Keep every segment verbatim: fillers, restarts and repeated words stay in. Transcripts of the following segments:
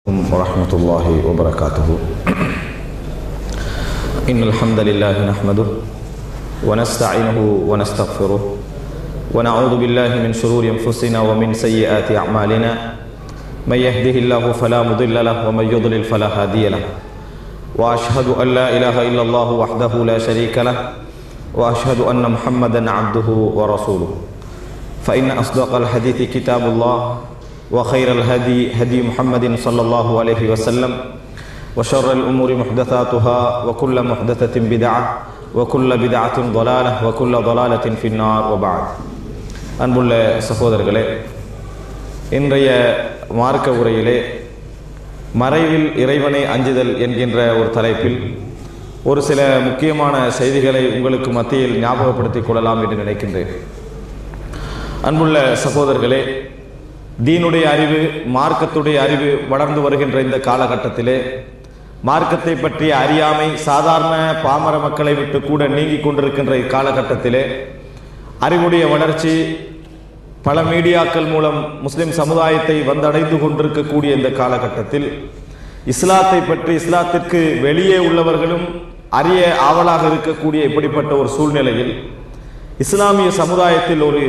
ورحمة الله وبركاته. إن الحمد لله نحمده ونستعينه ونستغفره ونعوذ بالله من شرور أنفسنا ومن سيئات أعمالنا من يهده الله فلا مضل له ومن يضلل فلا هادي له وأشهد أن لا إله إلا الله وحده لا شريك له وأشهد أن محمدا عبده ورسوله فإن أصدق الحديث كتاب الله وخير الهدي هدي محمد صلى الله عليه وسلم وشر الأمور محدثاتها وكل محدثة بدعة وكل بدعة ضلالة وكل ضلالة في النار وبعد. அன்புள்ள சகோதரர்களே, இன்றைய மார்க்க உரையிலே மறைவில் இறைவனை அஞ்சுதல் என்கின்ற ஒரு தலைப்பில் ஒரு சில முக்கியமான செய்திகளை உங்களுக்கு மத்தியில் ஞாபகப்படுத்திக் கொள்ளலாம் என்று நினைக்கின்றேன். அன்புள்ள சகோதரர்களே, தீனுடைய அறிவு, மார்க்கத்துடைய அறிவு வளர்ந்து வருகின்ற இந்த காலகட்டத்திலே மார்க்கத்தை பற்றிய அறியாமை சாதாரண பாமர மக்களை விட்டு கூட நீங்கி கொண்டிருக்கின்ற இக்காலகட்டத்திலே அறிவுடைய வளர்ச்சி பல மீடியாக்கள் மூலம் முஸ்லிம் சமுதாயத்தை வந்தடைந்து கொண்டிருக்கக்கூடிய இந்த காலகட்டத்தில் இஸ்லாத்தை பற்றி இஸ்லாத்திற்கு வெளியே உள்ளவர்களும் அறிய ஆவலாக இருக்கக்கூடிய இப்படிப்பட்ட ஒரு சூழ்நிலையில் இஸ்லாமிய சமுதாயத்தில் ஒரு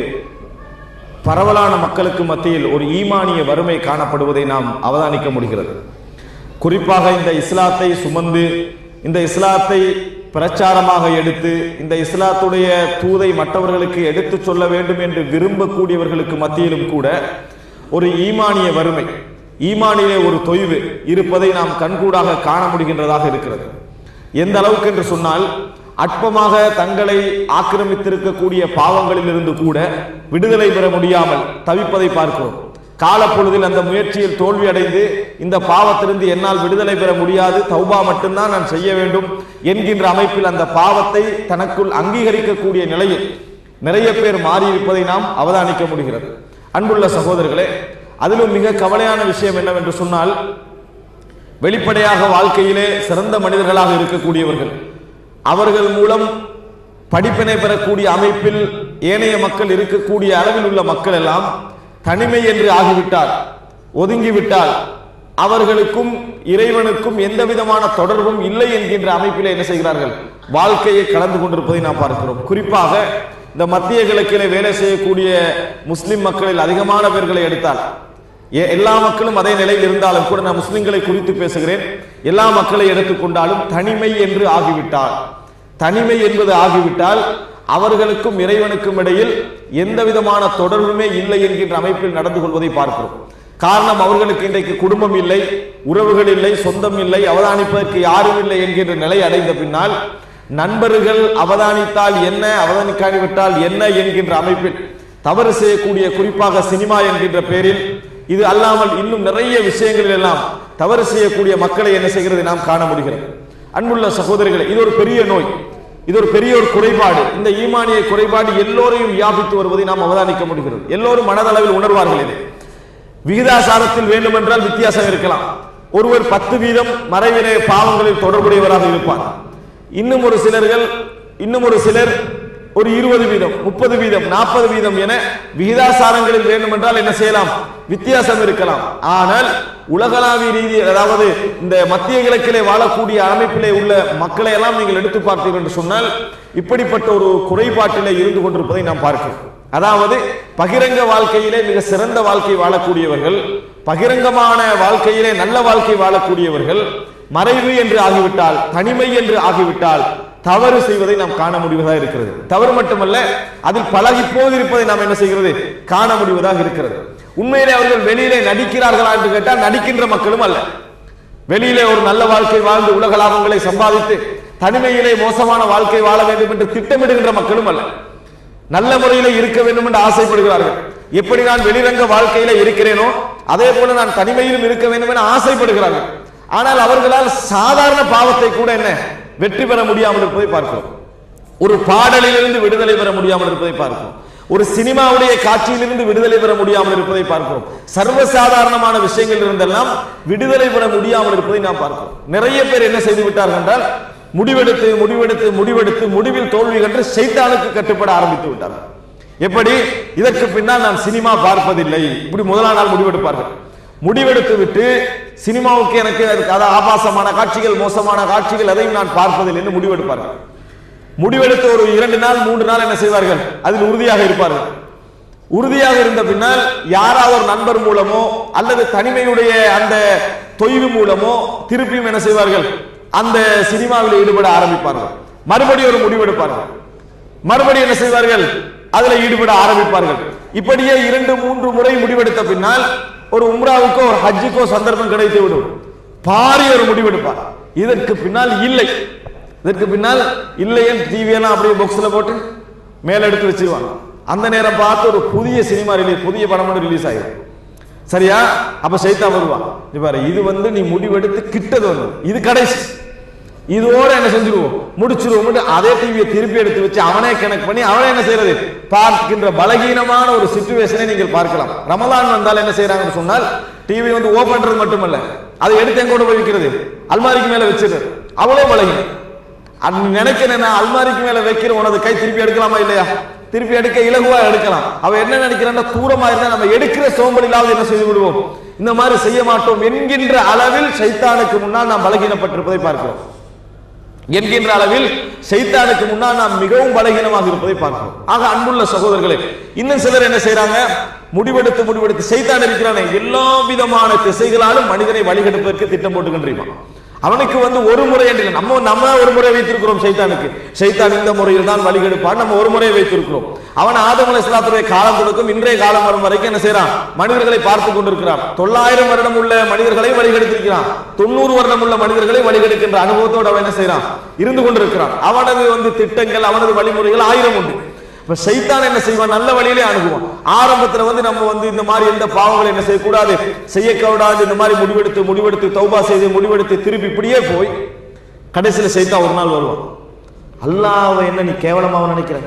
பரவலான மக்களுக்கு மத்தியில் ஒரு ஈமானிய வறுமை காணப்படுவதை நாம் அவதானிக்க முடிகிறது. குறிப்பாக இந்த இஸ்லாத்தை சுமந்து இந்த இஸ்லாத்தை பிரச்சாரமாக எடுத்து இந்த இஸ்லாத்துடைய தூதை மற்றவர்களுக்கு எடுத்து சொல்ல வேண்டும் என்று விரும்பக்கூடியவர்களுக்கு மத்தியிலும் கூட ஒரு ஈமானிய வறுமை, ஈமானிலே ஒரு தொய்வு இருப்பதை நாம் கண்கூடாக காண முடிகின்றதாக இருக்கிறது. எந்த அளவுக்கு என்று சொன்னால், அற்பமாக தங்களை ஆக்கிரமித்திருக்கக்கூடிய பாவங்களில் இருந்து கூட விடுதலை பெற முடியாமல் தவிப்பதை பார்க்கிறோம். காலப்பொழுதில் அந்த முயற்சியில் தோல்வி அடைந்து இந்த பாவத்திலிருந்து என்னால் விடுதலை பெற முடியாது, தௌபா மட்டும்தான் நான் செய்ய வேண்டும் என்கின்ற அமைப்பில் அந்த பாவத்தை தனக்குள் அங்கீகரிக்கக்கூடிய நிலையில் நிறைய பேர் மாறியிருப்பதை நாம் அவதானிக்க முடிகிறது. அன்புள்ள சகோதரர்களே, அதிலும் மிக கவலையான விஷயம் என்னவென்று சொன்னால், வெளிப்படையாக வாழ்க்கையிலே சிறந்த மனிதர்களாக இருக்கக்கூடியவர்கள், அவர்கள் மூலம் படிப்பினை பெறக்கூடிய அமைப்பில் ஏனைய மக்கள் இருக்கக்கூடிய அளவில் உள்ள மக்கள் எல்லாம் தனிமை என்று ஆகிவிட்டால், ஒதுங்கிவிட்டால், அவர்களுக்கும் இறைவனுக்கும் எந்த விதமான தொடர்பும் இல்லை என்கின்ற அமைப்பிலே என்ன செய்கிறார்கள், வாழ்க்கையை கடந்து கொண்டிருப்பதை நாம் பார்க்கிறோம். குறிப்பாக இந்த மத்திய கிழக்கிலே வேலை செய்யக்கூடிய முஸ்லிம் மக்களில் அதிகமான பேர்களை எடுத்தால், எல்லா மக்களும் அதே நிலையில் இருந்தாலும் கூட நான் முஸ்லிம்களை குறித்து பேசுகிறேன், எல்லா மக்களை எடுத்துக்கொண்டாலும் தனிமை என்று ஆகிவிட்டால், தனிமை என்பது ஆகிவிட்டால் அவர்களுக்கும் இறைவனுக்கும் இடையில் எந்த விதமான தொடர்புமே இல்லை என்கின்ற அமைப்பில் நடந்து கொள்வதை பார்க்கிறோம். காரணம், அவர்களுக்கு இன்றைக்கு குடும்பம் இல்லை, உறவுகள் இல்லை, சொந்தம் இல்லை, அவதானிப்பதற்கு யாரும் இல்லை என்கின்ற நிலை அடைந்த பின்னால் நண்பர்கள் அவதானித்தால் என்ன, அவதானிக்காவிட்டால் என்ன என்கின்ற அமைப்பில் தவறு செய்யக்கூடிய, குறிப்பாக சினிமா என்கின்ற பெயரில் இது அல்லாமல் இன்னும் நிறைய விஷயங்கள் எல்லாம் தவறு செய்யக்கூடிய மக்களை என்ன செய்கிறது நாம் காண முடிகிறது. அன்புள்ள சகோதரிகளே, இது ஒரு பெரிய நோய், இது ஒரு பெரிய ஒரு குறைபாடு. இந்த ஈமானிய குறைபாடு எல்லோரையும் வியாபித்து வருவதை நாம் அவதானிக்க முடிகிறது. எல்லோரும் மனதளவில் உணர்வார்கள். இது விகிதாசாரத்தில் வேண்டும் என்றால் வித்தியாசம் இருக்கலாம். ஒருவர் பத்து வீதம் மறைவினை பாவங்களில் தொடர்புடையவராக இருப்பார். இன்னும் ஒரு சிலர்கள் இன்னும் ஒரு சிலர் ஒரு இருபது வீதம், முப்பது வீதம், நாற்பது வீதம் என விகிதாசாரங்களில் வேண்டும் என்றால் என்ன செய்யலாம், வித்தியாசம் இருக்கலாம். ஆனால் உலகளாவிய ரீதி, அதாவது இந்த மத்திய கிழக்கிலே வாழக்கூடிய அமைப்பிலே உள்ள மக்களை எல்லாம் நீங்கள் எடுத்து பார்த்தீர்கள் என்று சொன்னால் இப்படிப்பட்ட ஒரு குறைபாட்டிலே இருந்து கொண்டிருப்பதை நாம் பார்க்கிறோம். அதாவது பகிரங்க வாழ்க்கையிலே மிக சிறந்த வாழ்க்கை வாழக்கூடியவர்கள், பகிரங்கமான வாழ்க்கையிலே நல்ல வாழ்க்கை வாழக்கூடியவர்கள் மறைவு என்று ஆகிவிட்டால், தனிமை என்று ஆகிவிட்டால் தவறு செய்வதை நாம் காண முடிவதாக இருக்கிறது. தவறு மட்டுமல்ல, அதில் பழகி போதிருப்பதை நாம் என்ன செய்கிறது, காண முடிவதாக இருக்கிறது. உண்மையிலே அவர்கள் வெளியிலே நடிக்கிறார்களா என்று கேட்டால் நடிக்கின்ற மக்களும் அல்ல. வெளியிலே ஒரு நல்ல வாழ்க்கை வாழ்ந்து உலக லாபங்களை சம்பாதித்து தனிமையிலே மோசமான வாழ்க்கை வாழ வேண்டும் என்று திட்டமிடுகின்ற மக்களும் அல்ல. நல்ல முறையிலே இருக்க வேண்டும் என்று ஆசைப்படுகிறார்கள். எப்படி நான் வெளிரங்க வாழ்க்கையில இருக்கிறேனோ அதே போல நான் தனிமையிலும் இருக்க வேண்டும் என ஆசைப்படுகிறார்கள். ஆனால் அவர்களால் சாதாரண பாவத்தை கூட என்ன வெற்றி பெற முடியாமல் இருப்பதை பார்க்கிறோம். ஒரு பாடலிலிருந்து விடுதலை பெற முடியாமல் இருப்பதை பார்க்கிறோம். ஒரு சினிமாவுடைய காட்சியிலிருந்து விடுதலை பெற முடியாமல் இருப்பதை பார்க்கிறோம். சர்வசாதாரணமான விஷயங்கள் இருந்தெல்லாம் விடுதலை பெற முடியாமல் இருப்பதை நாம் பார்க்கிறோம். நிறைய பேர் என்ன செய்து விட்டார்கள் என்றால், முடிவெடுத்து முடிவெடுத்து முடிவெடுத்து முடிவில் தோல்வி கண்டு சைத்தானுக்கு கட்டுப்பட ஆரம்பித்து விட்டார்கள். எப்படி, இதற்கு பின்னால் நான் சினிமா பார்ப்பதில்லை, இப்படி முதலாம் நாள் முடிவெடுப்பார்கள். முடிவெடுத்து விட்டு சினிமாவுக்கு எனக்கு அதாவது ஆபாசமான காட்சிகள், மோசமான காட்சிகள் எதையும் நான் பார்ப்பதில்லை என்று முடிவெடுப்பார்கள். முடிவெடுத்து ஒரு இரண்டு நாள் மூன்று நாள் என்ன செய்வார்கள், அதில் உறுதியாக இருப்பார்கள். உறுதியாக இருந்த பின்னால் யாராவது ஒரு நண்பர் மூலமோ அல்லது தனிமையுடைய அந்த தொய்வு மூலமோ திருப்பியும் என்ன செய்வார்கள், அந்த சினிமாவில் ஈடுபட ஆரம்பிப்பார்கள். மறுபடியும் ஒரு முடிவெடுப்பார்கள், மறுபடியும் என்ன செய்வார்கள், அதில் ஈடுபட ஆரம்பிப்பார்கள். இப்படியே இரண்டு மூன்று முறை முடிவெடுத்த பின்னால் ஒரு உம்ராவுக்கோ ஒரு ஹஜ்ஜுக்கோ சந்தர்ப்பம் கிடைத்து விடும். பாரி ஒரு முடிவெடுப்பார். இதற்கு பின்னால் இல்லை, இதற்கு பின்னால் இல்லைன்னு டிவி எல்லாம் அப்படியே பாக்ஸ்ல போட்டு மேல எடுத்து வச்சிருவாங்க. அந்த நேரம் பார்த்து ஒரு புதிய சினிமா ரிலீஸ், புதிய படம் ரிலீஸ் ஆயிடும். சரியா? அப்ப சைத்தான் வருவான். பாரு, இது வந்து நீ முடிவெடுத்து கிட்டது வந்து இது கடைசி, இதோட என்ன செஞ்சிருவோம், முடிச்சிருவோம். அதே டிவியை திருப்பி எடுத்து வச்சு அவனே கனெக்ட் பண்ணி அவனே என்ன செய்யறது, பார்க்கின்ற பலகீனமான ஒரு சிச்சுவேஷனை நீங்கள் பார்க்கலாம். ரமலான் வந்தால் என்ன செய்யறாங்கன்னு சொன்னால், டிவி வந்து ஓபன் பண்றது மட்டுமல்ல, அதை எடுத்து எங்க கூட போய் வைக்கிறது, அல்மாரிக்கு மேல வச்சிருது. அவ்வளவு பலகீனம். நினைக்கிறேன் அல்மாரிக்கு மேல வைக்கிற உனது கை திருப்பி எடுக்கலாமா இல்லையா? திருப்பி எடுக்க இலகுவா எடுக்கலாம். அவ என்ன நினைக்கிறான், தூரமா இருந்தா நம்ம எடுக்கிற சோம்பலிலாவது என்ன செய்து விடுவோம், இந்த மாதிரி செய்ய மாட்டோம் என்கின்ற அளவில் சைத்தானுக்கு முன்னால் நாம் பலகீனப்பட்டிருப்பதை பார்க்கிறோம். என்கின்ற அளவில் சைத்தானுக்கு முன்னால் நாம் மிகவும் பலகீனமாக இருப்பதை பார்க்கிறோம். ஆக அன்புள்ள சகோதரர்களே, இன்னும் சிலர் என்ன செய்யறாங்க, முடிவெடுத்து முடிவெடுத்து சைத்தான் இருக்கிறானே எல்லா விதமான திசைகளாலும் மனிதனை வழிகெடுப்பதற்கு திட்டம் போட்டுக்கின்றான். அவனுக்கு வந்து ஒரு முறை என்று நம்ம நம்ம ஒரு முறை வைத்திருக்கிறோம். சைத்தானுக்கு சைத்தான் இந்த முறையில் தான் வழிகெடுப்பான், நம்ம ஒரு முறை வைத்திருக்கிறோம். அவன் ஆதம் அலைஹிஸ்ஸலாத்துடைய காலம் கொடுக்கும் இன்றைய காலம் வரும் வரைக்கும் என்ன செய்யறான், மனிதர்களை பார்த்து கொண்டிருக்கிறான். தொள்ளாயிரம் வருடம் உள்ள மனிதர்களை வழிகெடுத்திருக்கிறான். தொண்ணூறு வருடம் உள்ள மனிதர்களை வழிகெடுக்கின்ற அனுபவத்தோடு அவன் என்ன செய்யறான், இருந்து கொண்டிருக்கிறான். அவனது வந்து திட்டங்கள், அவனது வழிமுறைகள் ஆயிரம் உண்டு. இப்ப சைத்தான் என்ன செய்வான், நல்ல வழியிலே அணுகுவான். ஆரம்பத்துல வந்து நம்ம வந்து இந்த மாதிரி எந்த பாவங்களை என்ன செய்யக்கூடாது, செய்யக்கூடாது, இந்த மாதிரி முடிவெடுத்து முடிவெடுத்து தௌபா செய்து முடிவெடுத்து திருப்பி இப்படியே போய் கடைசியில சைத்தான் ஒரு நாள் வருவான். அல்லாஹ்வை என்ன நீ கேவலமாக நினைக்கிற,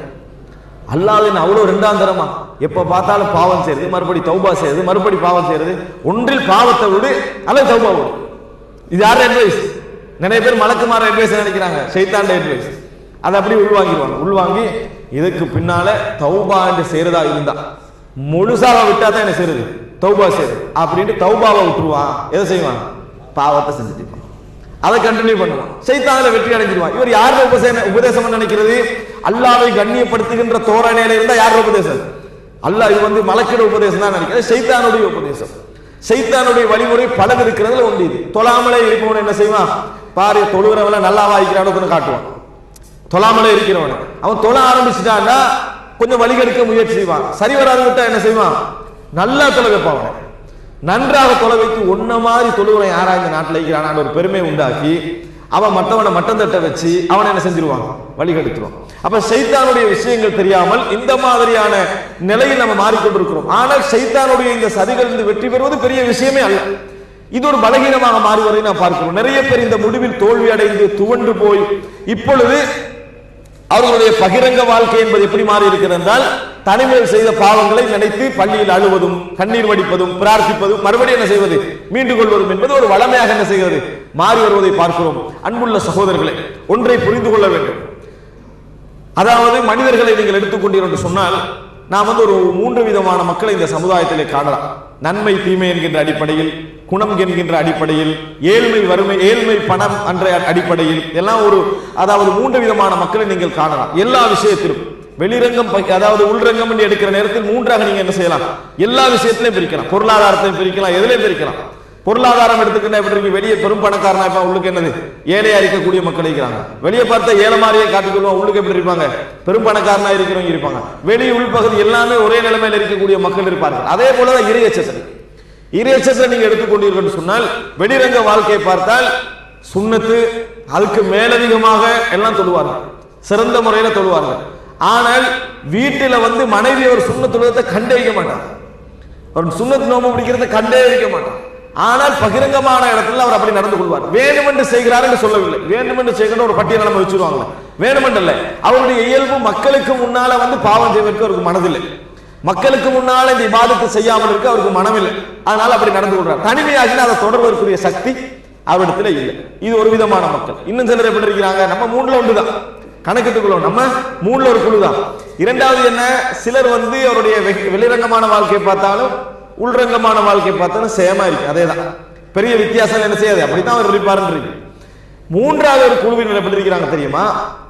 அல்லாஹ் என்ன அவ்வளவு ரெண்டாம் தரமா, எப்ப பார்த்தாலும் பாவம் செய்யறது, மறுபடி தௌபா செய்யறது, மறுபடி பாவம் செய்யறது, ஒன்றில் பாவத்தை விடு அல்லது தௌபா விடு. இது யார் அட்வைஸ்? நிறைய பேர் மலக்குமார அட்வைஸ் நினைக்கிறாங்க, சைத்தான் அட்வைஸ். அதை அப்படி உள்வாங்கிடுவாங்க. உள்வாங்கி இதுக்கு பின்னால தௌபா என்று செய்யறதா இருந்தா முழுசாக விட்டா தான் என்ன செய்யறது, தௌபா செய்யறது அப்படின்ட்டு தௌபாவை விட்டுருவான். எதை செய்வான், பாவத்தை செஞ்சுட்டு அதை கண்டினியூ பண்ணுவான். சைத்தான்ல வெற்றி அடைஞ்சிருவான். இவர் யாரோட உபதேசம் உபதேசம் நினைக்கிறது, அல்லாஹ்வை கண்ணியப்படுத்துகின்ற தோரணையில இருந்தா யாரோட உபதேசம், அல்லாஹ் இது வந்து மலக்கிட உபதேசம் தான் நினைக்கிறது, சைத்தானுடைய உபதேசம். சைத்தானுடைய வழிமுறை பலது இருக்கிறதுல ஒன்று இது. தொழாமலே இருப்பவன் என்ன செய்வான், பாரு தொழுகிறவன நல்லா வாய்க்கிறான்னு காட்டுவான். தொழாமலே இருக்கிறவன் அவன் தொழ ஆரம்பிச்சுட்டான்னா கொஞ்சம் வழிகெடுக்க முயற்சி செய்வான். சரி வராது விட்டா என்ன செய்வான், நல்லா தொலை வைப்பான். நன்றாக தொலை வைத்து ஒன்ன மாதிரி தொழுவனை யாரா இந்த நாட்டில் இருக்கிறான் ஒரு பெருமை உண்டாக்கி அவன் மற்றவனை மட்டம் தட்ட வச்சு அவனை என்ன செஞ்சிருவான், வழிகெடுத்துருவான். அப்ப சைத்தானுடைய விஷயங்கள் தெரியாமல் இந்த மாதிரியான நிலையில் நம்ம மாறிக்கொண்டிருக்கிறோம். ஆனால் சைத்தானுடைய இந்த சதிகள் இருந்து வெற்றி பெறுவது பெரிய விஷயமே அல்ல. இது ஒரு பலகீனமாக மாறி வரை நான் பார்க்கிறோம். நிறைய பேர் இந்த முடிவில் தோல்வி அடைந்து துவண்டு போய் இப்பொழுது அவர்களுடைய பகிரங்க வாழ்க்கை என்பது எப்படி மாறி இருக்கிறது என்றால், தனிமையில் செய்த பாவங்களை நினைத்து பள்ளியில் அழுவதும் கண்ணீர் வடிப்பதும் பிரார்த்திப்பதும் மறுபடியும் என்ன செய்வது, மீண்டு கொள்வதும் என்பது ஒரு வளமையாக என்ன செய்கிறது, மாறி வருவதை பார்க்கிறோம். அன்புள்ள சகோதரர்களே, ஒன்றை புரிந்து கொள்ள வேண்டும். அதாவது மனிதர்களை நீங்கள் எடுத்துக்கொண்டீர்கள் என்று சொன்னால், நாம் வந்து ஒரு மூன்று விதமான மக்களை இந்த சமுதாயத்திலே காணலாம். நன்மை தீமை என்கின்ற அடிப்படையில், குணம் என்கின்ற அடிப்படையில், ஏழ்மை வறுமை ஏழ்மை பணம் என்ற அடிப்படையில் எல்லாம் ஒரு அதாவது மூன்று விதமான மக்களை நீங்கள் காணலாம். எல்லா விஷயத்திலும் வெளிரங்கம் அதாவது உள்ரங்கம் என்று எடுக்கிற நேரத்தில் மூன்றாக நீங்க என்ன செய்யலாம், எல்லா விஷயத்திலையும் பிரிக்கலாம். பொருளாதாரத்தையும் பிரிக்கலாம், எதிலையும் பிரிக்கலாம். பொருளாதாரம் எடுத்துக்கிட்டா எப்படி இருக்கு, வெளியே பெரும் பணக்காரனா இருப்பான், உள்ளுக்கு என்னது ஏழையா இருக்கக்கூடிய மக்கள் இருக்கிறாங்க. வெளியே பார்த்தா ஏழை மாதிரியே காட்டிக்கொள்வோம், உள்ளுக்கு எப்படி இருப்பாங்க, பெரும் பணக்காரனா இருக்கிறவங்க இருப்பாங்க. வெளி உள்பகுதி எல்லாமே ஒரே நிலைமையில் இருக்கக்கூடிய மக்கள் இருப்பார்கள். அதே போலதான் இறையச்சத்தில் இறையச்சத்தில் நீங்க எடுத்துக்கொண்டீர்கள் சொன்னால், வெளிரங்க வாழ்க்கையை பார்த்தால் சுன்னத்து அதுக்கு மேலதிகமாக எல்லாம் தொழுவார்கள், சிறந்த முறையில தொழுவார்கள். ஆனால் வீட்டில வந்து மனைவி ஒரு சுன்னத் தொழுவத்தை கண்டே வைக்க மாட்டார், ஒரு சுன்னத் நோம்பு பிடிக்கிறத கண்டே வைக்க மாட்டார். ஆனால் பகிரங்கமான இடத்துல அவர் அப்படி நடந்து கொள்வார். வேணுமென்று செய்கிறார் என்று சொல்லவில்லை, வேணுமென்று செய்கிற ஒரு பட்டியலை நம்ம வச்சிருவாங்க, வேணுமென்றல்ல. அவருடைய இயல்பு மக்களுக்கு முன்னால வந்து பாவம் செய்வதற்கு அவருக்கு மனதில்லை, மக்களுக்கு முன்னால இந்த இபாதத்தை செய்யாமல் இருக்க அவருக்கு மனமில்லை. அதனால அப்படி நடந்து கொள்றார். தனிமையாகினா அதை தொடர்வதற்குரிய சக்தி அவரிடத்துல இல்லை. இது ஒரு விதமான மக்கள். இன்னும் சிலர் எப்படி இருக்கிறாங்க, நம்ம மூணுல ஒன்றுதான் கணக்கெட்டுக்குள்ளோம், நம்ம மூணுல ஒரு குழு தான். இரண்டாவது என்ன, சிலர் வந்து அவருடைய வெளிரங்கமான வாழ்க்கையை பார்த்தாலும் உள்ரங்கமான வாழ்க்கை பார்த்தா சேமா இருக்கு. அதேதான், பெரிய வித்தியாசம் என்ன செய்யாது, அப்படித்தான் அவர் இருப்பாருன்றீங்க. மூன்றாவது ஒரு குழுவினர் எப்படி இருக்கிறாங்க தெரியுமா?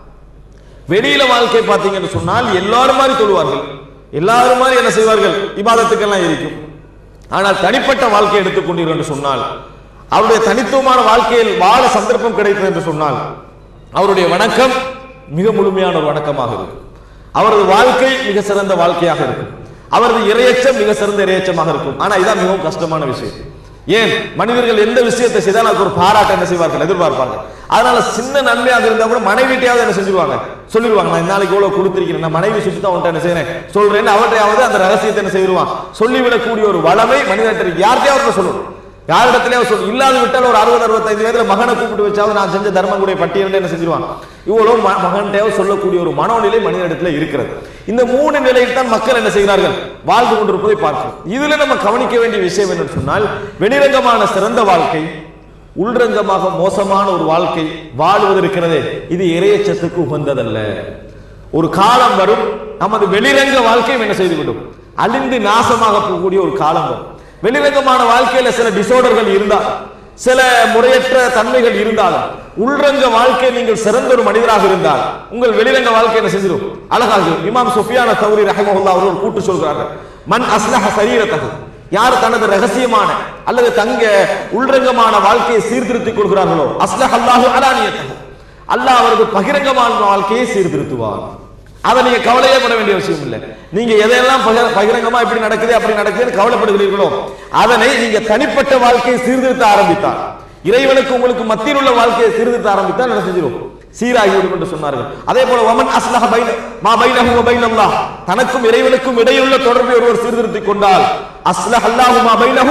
வெளியில வாழ்க்கை பார்த்தீங்கன்னு சொன்னால் எல்லாரும் மாதிரி தொழுவார்கள், எல்லாரும் மாதிரி என்ன செய்வார்கள், இபாதத்துக்கெல்லாம் இருக்கும். ஆனால் தனிப்பட்ட வாழ்க்கையை எடுத்துக்கொண்டீர்கள் என்று சொன்னால், அவருடைய தனித்துவமான வாழ்க்கையில் வாழ சந்தர்ப்பம் கிடைத்தது என்று சொன்னால், அவருடைய வணக்கம் மிக முழுமையான ஒரு வணக்கமாக இருக்கும். அவரது வாழ்க்கை மிக சிறந்த வாழ்க்கையாக இருக்கும். அவரது இறையச்சம் மிக சிறந்த இறையச்சமாக இருக்கும். ஆனா இதான் மிகவும் கஷ்டமான விஷயம். ஏன், மனிதர்கள் எந்த விஷயத்தை செய்தால் அதுக்கு ஒரு பாராட்ட என்ன செய்வார்கள், எதிர்பார்ப்பார்கள். அதனால சின்ன நன்மையாக இருந்தா கூட மனைவிட்டையாவது என்ன செஞ்சிருவாங்க, சொல்லிடுவாங்க, நான் நாளைக்கு எவ்வளவு கொடுத்திருக்கிறேன், நான் மனைவி சுற்றி தான் அவன்கிட்ட என்ன செய்யறேன் சொல்றேன்னு அவற்றையாவது அந்த ரகசியத்தை என்ன செய்வான், சொல்லிவிடக்கூடிய ஒரு வளமை மனிதர்கள் யார்கிட்டயாவது சொல்லணும். யாரிடத்திலே சொல் இல்லாது விட்டால் ஒரு அறுபது அறுபத்தைந்து வயதுல மகனை கூப்பிட்டு வச்சாவது நான் செஞ்ச தர்மங்களுடைய பட்டியல் என்ன செஞ்சிருவாங்க. இவ்வளவு மகன்கிட்ட சொல்லக்கூடிய ஒரு மனோநிலை மனிதனிடத்தில் இருக்கிறது. இந்த மூணு நிலையில் தான் மக்கள் என்ன செய்கிறார்கள், வாழ்ந்து கொண்டிருப்பதை பார்க்கிறோம். இதுல நம்ம கவனிக்க வேண்டிய விஷயம் என்னன்னு சொன்னால், வெளிரங்கமான சிறந்த வாழ்க்கை, உள்ரங்கமாக மோசமான ஒரு வாழ்க்கை வாழ்வது இருக்கிறதே, இது இறையச்சத்துக்கு உகந்ததல்ல. ஒரு காலம் வரும், நமது வெளிரங்க வாழ்க்கையும் என்ன செய்துவிடும், அழிந்து நாசமாக போகக்கூடிய ஒரு காலம் வரும். வெளிரங்கமான வாழ்க்கையில சில டிசார்டர்கள் இருந்தால், சில முறையற்ற தன்மைகள் இருந்தாலும், உள்ரங்க வாழ்க்கை நீங்கள் சிறந்த ஒரு மனிதராக இருந்தால் உங்கள் வெளிரங்க வாழ்க்கை என்ன செஞ்சிடும், அழகாக. இமாம் சுஃபியான் தௌரி ரஹிமஹுல்லாஹ் அவர்கள் கூட்டு சொல்கிறார்கள், மன் அஸ்லஹ சரீரத்தஹு, யார் தனது ரகசியமான அல்லது தங்க உள்ரங்கமான வாழ்க்கையை சீர்திருத்திக் கொள்கிறார்களோ, அஸ்லஹ அல்லாஹு அலானியத்தஹு, அல்லாஹ் அவரது பகிரங்கமான வாழ்க்கையை சீர்திருத்துவார். அதை நீங்க கவலையே பட வேண்டிய விஷயம் இல்லை. நீங்க எதையெல்லாம் பகிரங்கமா இப்படி நடக்குது அப்படி நடக்குதுன்னு கவலைப்படுகிறீர்களோ, அதனை நீங்க தனிப்பட்ட வாழ்க்கையை சீர்திருத்த ஆரம்பித்தால், இறைவனுக்கு உங்களுக்கு மத்தியில் உள்ள வாழ்க்கையை சீர்திருத்த ஆரம்பித்தால் என்ன செஞ்சிடும், சீராகிவிடும் என்று சொன்னார்கள். அதே போல வமன் அஸ்லஹ பைன மா பைனஹு வ பைனல்லாஹ், தனக்கும் இறைவனுக்கும் இடையுள்ள தொடர்பை ஒருவர் சீர்திருத்திக் கொண்டால், அஸ்லஹ அல்லாஹு மா பைனஹு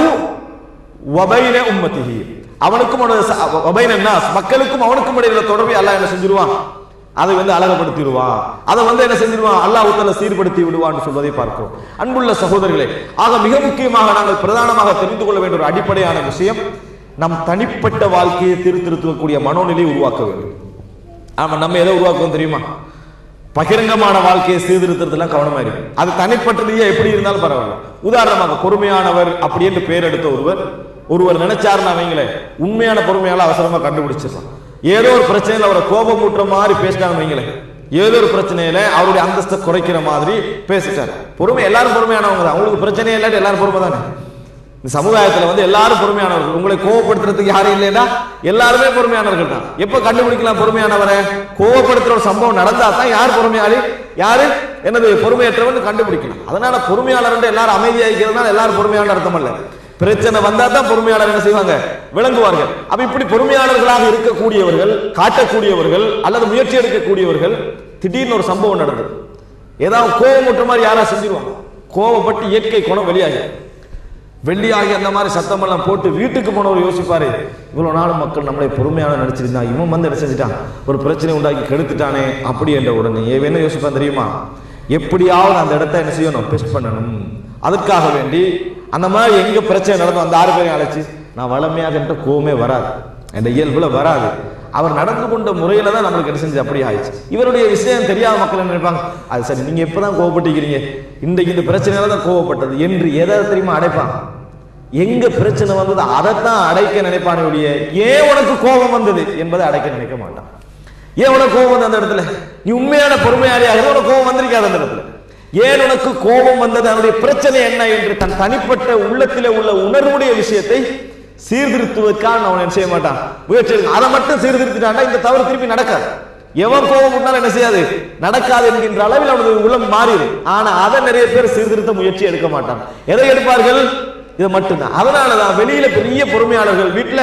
வ பைன உம்மத்திஹி, அவனுக்கும் வ பைன நாஸ், மக்களுக்கும் அவனுக்கும் இடையுள்ள தொடர்பை அல்லாஹ் என்ன செஞ்சிருவான், அதை வந்து அழகப்படுத்திடுவான், அதை வந்து என்ன செஞ்சிருவான், அல்லாஹ் தஆலா சீர்படுத்தி விடுவான் சொல்வதை பார்க்கிறோம். அன்புள்ள சகோதரர்களே, ஆக மிக முக்கியமாக நாங்கள் பிரதானமாக தெரிந்து கொள்ள வேண்டிய ஒரு அடிப்படையான விஷயம், நம் தனிப்பட்ட வாழ்க்கையை திருத்திருத்தக்கூடிய மனோநிலையை உருவாக்க வேண்டும். ஆமா, நம்ம எதை உருவாக்குவோம் தெரியுமா, பகிரங்கமான வாழ்க்கையை சீர்திருத்தலாம் கவனமா இருக்கு. அது தனிப்பட்டதையே எப்படி இருந்தாலும் பரவாயில்ல. உதாரணமாக பொறுமையானவர் அப்படி என்று பெயர் எடுத்த ஒருவர் ஒருவர் நினைச்சாருன்னு அவங்களே உண்மையான பொறுமையால அவசரமா கண்டுபிடிச்சிடலாம். ஏதோ ஒரு பிரச்சனையில அவரை கோபம் ஊட்டுற மாதிரி பேசிட்டாங்க வைங்களேன், ஏதோ ஒரு பிரச்சனையில அவருடைய அந்தஸ்தை குறைக்கிற மாதிரி பேசிட்டாரு. பொறுமை, எல்லாரும் பொறுமையானவங்க தான், அவங்களுக்கு பிரச்சனையே இல்லாட்டி எல்லாரும் பொறுமை தானே. இந்த சமுதாயத்துல வந்து எல்லாரும் பொறுமையானவர்கள், உங்களை கோவப்படுத்துறதுக்கு யாரும் இல்லைன்னா எல்லாருமே பொறுமையானவர்கள் தான். எப்ப கண்டுபிடிக்கலாம் பொறுமையானவரை, கோவப்படுத்துற ஒரு சம்பவம் நடந்தா தான் யார் பொறுமையாளி யாரு என்னது பொறுமையற்றவன் கண்டுபிடிக்கலாம். அதனால பொறுமையாளர் எல்லாரும் அமைதியாகிறதுனால எல்லாரும் பொறுமையான அர்த்தம் அல்ல. பிரச்சனை வந்தா தான் பொறுமையாளர் என்ன செய்வாங்க, விளங்குவார்கள். அப்ப இப்படி பொறுமையாளர்களாக இருக்கக்கூடியவர்கள், காட்டக்கூடியவர்கள் அல்லது முயற்சி எடுக்கக்கூடியவர்கள், திடீர்னு ஒரு சம்பவம் நடந்தது, ஏதாவது கோபமுற்ற மாதிரி யாரா செஞ்சிருவாங்க, கோபப்பட்டு இயற்கை குணம் வெளியாகி வெள்ளியாகி அந்த மாதிரி சத்தம் எல்லாம் போட்டு வீட்டுக்கு போனவர் யோசிப்பாரு, இவ்வளவு நாள் மக்கள் நம்மளை பொறுமையான நினைச்சிருந்தா இவன் வந்து என்ன செஞ்சுட்டான், ஒரு பிரச்சனை உண்டாக்கி கெடுத்துட்டானே அப்படி என்ற உடனே என்ன யோசிப்பான் தெரியுமா, எப்படியாவது அந்த இடத்த என்ன செய்யணும், பெஸ்ட் பண்ணணும். அதற்காக வேண்டி அந்த மாதிரி எங்க பிரச்சனை நடந்தோம் அந்த ஆறு பேரையும் அழைச்சி, நான் வளமையாக என்ற கோவமே வராது, என்ற இயல்புல வராது, அவர் நடந்து கொண்ட முறையில தான் நம்மளுக்கு என்ன செஞ்சு அப்படி ஆயிடுச்சு. இவருடைய விஷயம் தெரியாத மக்கள் என்ன நினைப்பாங்க, அது சரி நீங்க எப்பதான் கோவப்பட்டிருக்கிறீங்க, இன்றைக்கு இந்த பிரச்சனையில தான் கோவப்பட்டது என்று எதை தெரியுமா அடைப்பான், எங்க பிரச்சனை வந்தது அதைத்தான் அடைக்க நினைப்பானுடைய, ஏன் உனக்கு கோபம் வந்தது என்பதை அடைக்க நினைக்க மாட்டான். ஏன் உனக்கு கோபம் வந்தது அந்த இடத்துல, நீ உண்மையான பொறுமையாளியாக உனக்கு கோபம் வந்திருக்காது அந்த இடத்துல, ஏன் உனக்கு கோபம் வந்தது, அதனுடைய பிரச்சனை என்ன என்று தன் தனிப்பட்ட உள்ளத்திலே உள்ள உணர்வுடைய விஷயத்தை சீர்திருத்துவதற்காக அவன் என்ன செய்ய மாட்டான், முயற்சி எடுக்க. அதை மட்டும் சீர்திருத்திட்டான் இந்த தவறு திருப்பி நடக்காது. எவன் கோபம் விட்டாலும் என்ன செய்யாது, நடக்காது என்கின்ற அளவில் அவனது உள்ளம் மாறிடும். ஆனா அதை நிறைய பேர் சீர்திருத்த முயற்சி எடுக்க மாட்டான். எதை எடுப்பார்கள், இதை மட்டும்தான். அதனாலதான் வெளியில பெரிய பொறுமையாளர்கள் வீட்டுல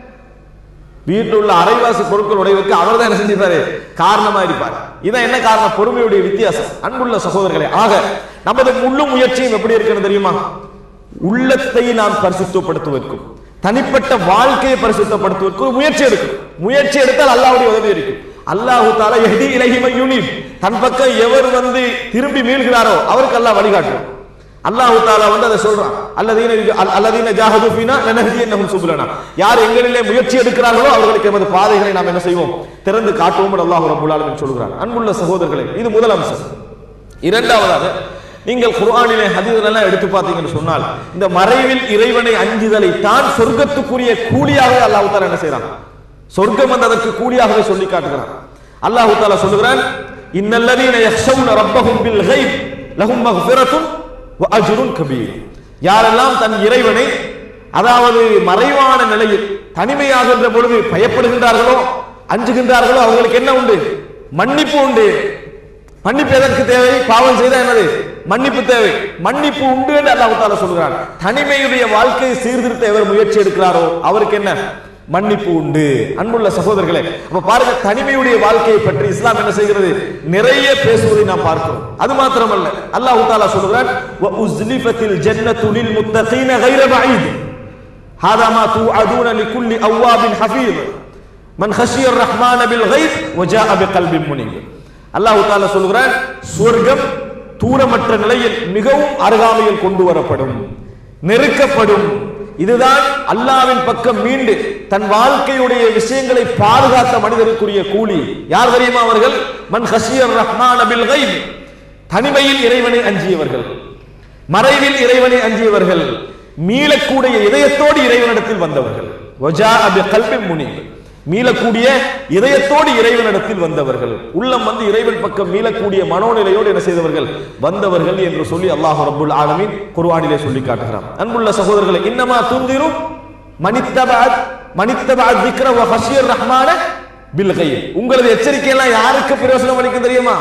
வீட்டில் உள்ள அரைவாசி பொருட்கள் உடையவருக்கு அவர் தான் என்ன செஞ்சிருப்பாரு, காரணமா இருப்பார். இதான் என்ன காரணம், பொறுமையுடைய வித்தியாசம். அன்புள்ள சகோதரர்களே, ஆக நமது முழு முயற்சியும் எப்படி இருக்குன்னு தெரியுமா, உள்ளத்தை நாம் பரிசுத்தப்படுத்துவதற்கும் தனிப்பட்ட வாழ்க்கையை பரிசுத்தப்படுத்துவதற்கு முயற்சி எடுக்கும். முயற்சி எடுத்தால் அல்லாஹ்வுடைய உதவி இருக்கும். அல்லாஹ் தஆலா யஹ்தி இலைஹி மன் யுனீப், தன் பக்கம் எவர் வந்து திரும்பி மீள்கிறாரோ அவருக்கு அல்லாஹ் வழிகாட்டுவான். அல்லாஹ் தஆலா வந்து அதை சொல்றான், அல்லதீன அல்லதீன ஜாஹது ஃபீனா லனஹ்தியன்னஹும் சுபுலனா, யார் எங்களிலே முயற்சி எடுக்கிறார்களோ அவர்களுக்கு எமது பாதைகளை நாம் என்ன செய்வோம், திறந்து காட்டுவோம் என்று அல்லாஹ் ரப்பல் ஆலமீன் சொல்கிறார். அன்புள்ள சகோதரர்களே, இது முதல் அம்சம். இரண்டாவதாக நீங்கள் குர்ஆனிலே ஹதீஸ்களெல்லாம் எடுத்து பார்த்தீங்கன்னு சொன்னால் இந்த மறைவில் இறைவனை அஞ்சுதலை தான் சொர்க்கத்துக்குரிய கூலியாக அல்லாஹ் தஆலா என்ன செய்றான்? சொர்க்கம் வந்து அதற்கு கூலியாகவே சொல்லி காட்டுகிறான். அல்லாஹ் தஆலா சொல்லுகிறான், இன்னல்லதீன யக்ஷவுன ரப்பஹும் பில் கைப் லஹும் மக்ஃபிரத்துன் வ அஜ்ருன் கபீர். யாரெல்லாம் தன் இறைவனை அதாவது மறைவான நிலையில் தனிமையாகின்ற பொழுது பயப்படுகின்றார்களோ அஞ்சுகின்றார்களோ அவங்களுக்கு என்ன உண்டு? மன்னிப்பு உண்டு. மன்னிப்பு எதற்கு தேவை? பாவம் செய்தா என்னது? மன்னிப்பு தேவை. மன்னிப்பு உண்டு என்று அல்லாஹ் தஆலா சொல்கிறான். தனிமையுடைய வாழ்க்கையை சீர்திருத்த எவர் முயற்சி எடுக்கிறாரோ அவருக்கு என்ன? மன்னிப்பு உண்டு. அன்புள்ள சகோதரர்களே, அப்ப பாருங்க, தனிமையுடைய வாழ்க்கையை பற்றி இஸ்லாம் என்ன செய்கிறது? நிறைய பேசுவதை நாம் பார்க்கிறோம். அது மாத்திரமல்ல, அல்லாஹ் தஆலா சொல்கிறான், வ உஸ்லிஃபத்தில் ஜன்னத்து லில் முத்தகீன கைர பஈத் ஹாதா மா துஅதுன லிகுல்லி அவ்வாபின் ஹஃபீஸ் மன் ஹஷியர் ரஹ்மான பில் கைப் வ ஜாஅ பிகல்பின் முனீப். அல்லாஹ் தஆலா சொல்கிறான், சொர்க்கம் தூரமற்ற நிலையில் மிகவும் அருகாமையில் கொண்டு வரப்படும், நெருக்கப்படும். இதுதான் அல்லாஹ்வின் பக்கம் மீண்டு தன் வாழ்க்கையுடைய விஷயங்களை பாதுகாத்த மனிதருக்குரிய கூலி. யார் தெரியுமா அவர்கள்? மன் ஹஷியர் ரஹ்மான பில் கைப், தனிமையில் இறைவனை அஞ்சியவர்கள், மறைவில் இறைவனை அஞ்சியவர்கள், மீளக்கூடிய இதயத்தோடு இறைவனிடத்தில் வந்தவர்கள். வஜாஅ பிகல்பின் முனீப், மீளக்கூடிய இதயத்தோடு இறைவனிடத்தில் வந்தவர்கள், உள்ளம் வந்து இறைவன் பக்கம் மீளக்கூடிய மனோநிலையோடு என்ன செய்தவர்கள்? வந்தவர்கள் என்று சொல்லி அல்லாஹ் ரப்புல் ஆலமீன் குர்ஆனிலே சொல்லி காட்டுகிறான். அன்புள்ள சகோதரர்களே, இன்னமா துன்திரு மனித்தபஅத் மனித்தபஅத் திக்ர வ ஹஷியர் ரஹ்மான பில் கைப். உங்களது எச்சரிக்கை எல்லாம் யாருக்கு பிரயோஜனம் அளிக்கும் தெரியுமா?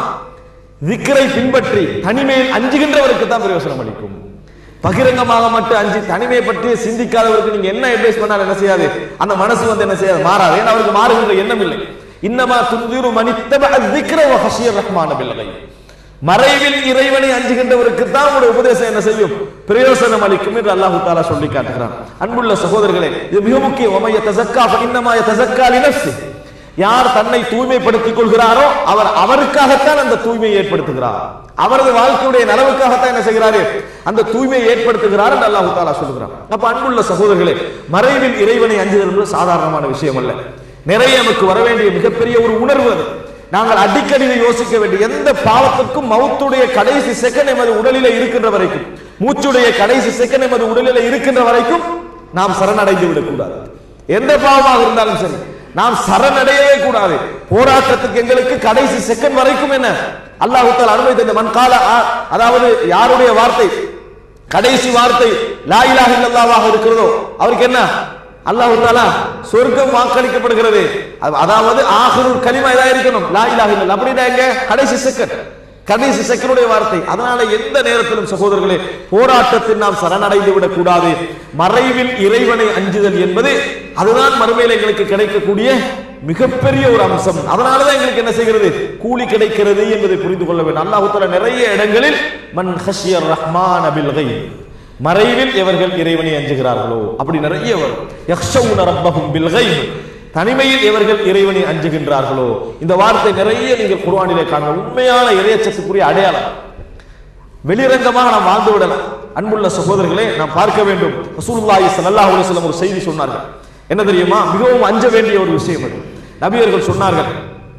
திக்ரை பின்பற்றி தனிமையில் அஞ்சுகின்றவருக்கு தான் பிரயோஜனம் அளிக்கும். பகிரங்கமாக மட்டும் அஞ்சு தனிமையை பற்றி சிந்திக்காதவருக்கு நீங்க என்ன அட்வைஸ் பண்ணாலும் என்ன செய்யாது? அந்த மனசு வந்து என்ன செய்யாது? மாறாது. ஏன்னா அவருக்கு மாறுகின்ற எண்ணம் இல்லை. இன்னமா துன்திரு மனித்தபஅத் திக்ர வ ஹஷியர் ரஹ்மான பில் கைப். மறைவில் இறைவனை அஞ்சுகின்றவருக்கு தான் உங்களுடைய உபதேசம் என்ன செய்யும்? பிரயோசனம் அளிக்கும் என்று அல்லாஹ் தஆலா சொல்லி காட்டுகிறான். அன்புள்ள சகோதரர்களே, இது மிக முக்கியம். வமய தஸக்கா ஃபஇன்னமா யதஸக்கா லினஃப்ஸி. யார் தன்னை தூய்மைப்படுத்திக் கொள்கிறாரோ அவர் அவருக்காகத்தான் அந்த தூய்மையை ஏற்படுத்துகிறார். அவரது வாழ்க்கையுடைய நலவுக்காகத்தான் என்ன செய்கிறாரு? அந்த தூய்மையை ஏற்படுத்துகிறார் என்று அல்லாஹ் தஆலா சொல்கிறான். அப்ப அன்புள்ள சகோதரர்களே, மறைவில் இறைவனை அஞ்சுதல் என்பது சாதாரணமான விஷயம் அல்ல. நிறைய நமக்கு வர வேண்டிய மிகப்பெரிய ஒரு உணர்வு அது. நாங்கள் அடிக்கடி யோசிக்க வேண்டிய எந்த பாவத்திற்கும் மௌத்துடைய கடைசி செகண்ட் எமது உடலிலே இருக்கின்ற வரைக்கும், மூச்சுடைய கடைசி செகண்ட் எமது உடலிலே இருக்கின்ற வரைக்கும் நாம் சரணடைந்து விடக்கூடாது. எந்த பாவமாக இருந்தாலும் சரி, நாம் சரணடையவே கூடாது. போராட்டத்துக்கு எங்களுக்கு கடைசி செகண்ட் வரைக்கும் என்ன அல்லாஹ் தஆலா அனுமதி தந்த மன் கால, அதாவது யாருடைய வார்த்தை கடைசி வார்த்தை லா இலாஹ இல்லல்லாஹ் இருக்கிறதோ அவருக்கு என்ன? அல்லாஹ் தஆலா சொர்க்கம் வாக்களிக்கப்படுகிறது. அதாவது ஆகிருல் கலிமா இதா இருக்கணும், லா இலாஹ இல்லல்லாஹ். அப்படினா எங்க? கடைசி செகண்ட், கடைசி செகண்டுடைய வார்த்தை. அதனால எந்த நேரத்திலும் சகோதரர்களே, போராட்டத்தில் நாம் சரணடைந்து விடக் கூடாது. மறைவில் இறைவனை அஞ்சுதல் என்பது அதுதான் மறுமையில் எங்களுக்கு கிடைக்கக்கூடிய மிகப்பெரிய ஒரு அம்சம். அதனாலதான் எங்களுக்கு என்ன செய்கிறது? கூலி கிடைக்கிறது என்பதை புரிந்து கொள்ள வேண்டும். அல்லாஹ் தஆலா நிறைய இடங்களில் மன் ஹஷியர் ரஹ்மான பில் கைப், மறைவில் எவர்கள் இறைவனை அஞ்சுகிறார்களோ அப்படி நிறைய வரும். யக்ஷவுன ரப்பஹும் பில் கைப், தனிமையில் எவர்கள் இறைவனை அஞ்சுகின்றார்களோ. இந்த வார்த்தை நிறைய நீங்கள் குர்ஆனிலே காணலாம். உண்மையான இறையச்சத்துக்குரிய அடையாளம். வெளிரங்கமாக நாம் வாழ்ந்து விடலாம். அன்புள்ள சகோதரர்களே, நாம் பார்க்க வேண்டும். ரசூலுல்லாஹி ஸல்லல்லாஹு அலைஹி வஸல்லம் ஒரு செய்தி சொன்னார்கள். என்ன தெரியுமா? மிகவும் அஞ்ச வேண்டிய ஒரு விஷயம் அது. நபியர்கள் சொன்னார்கள்,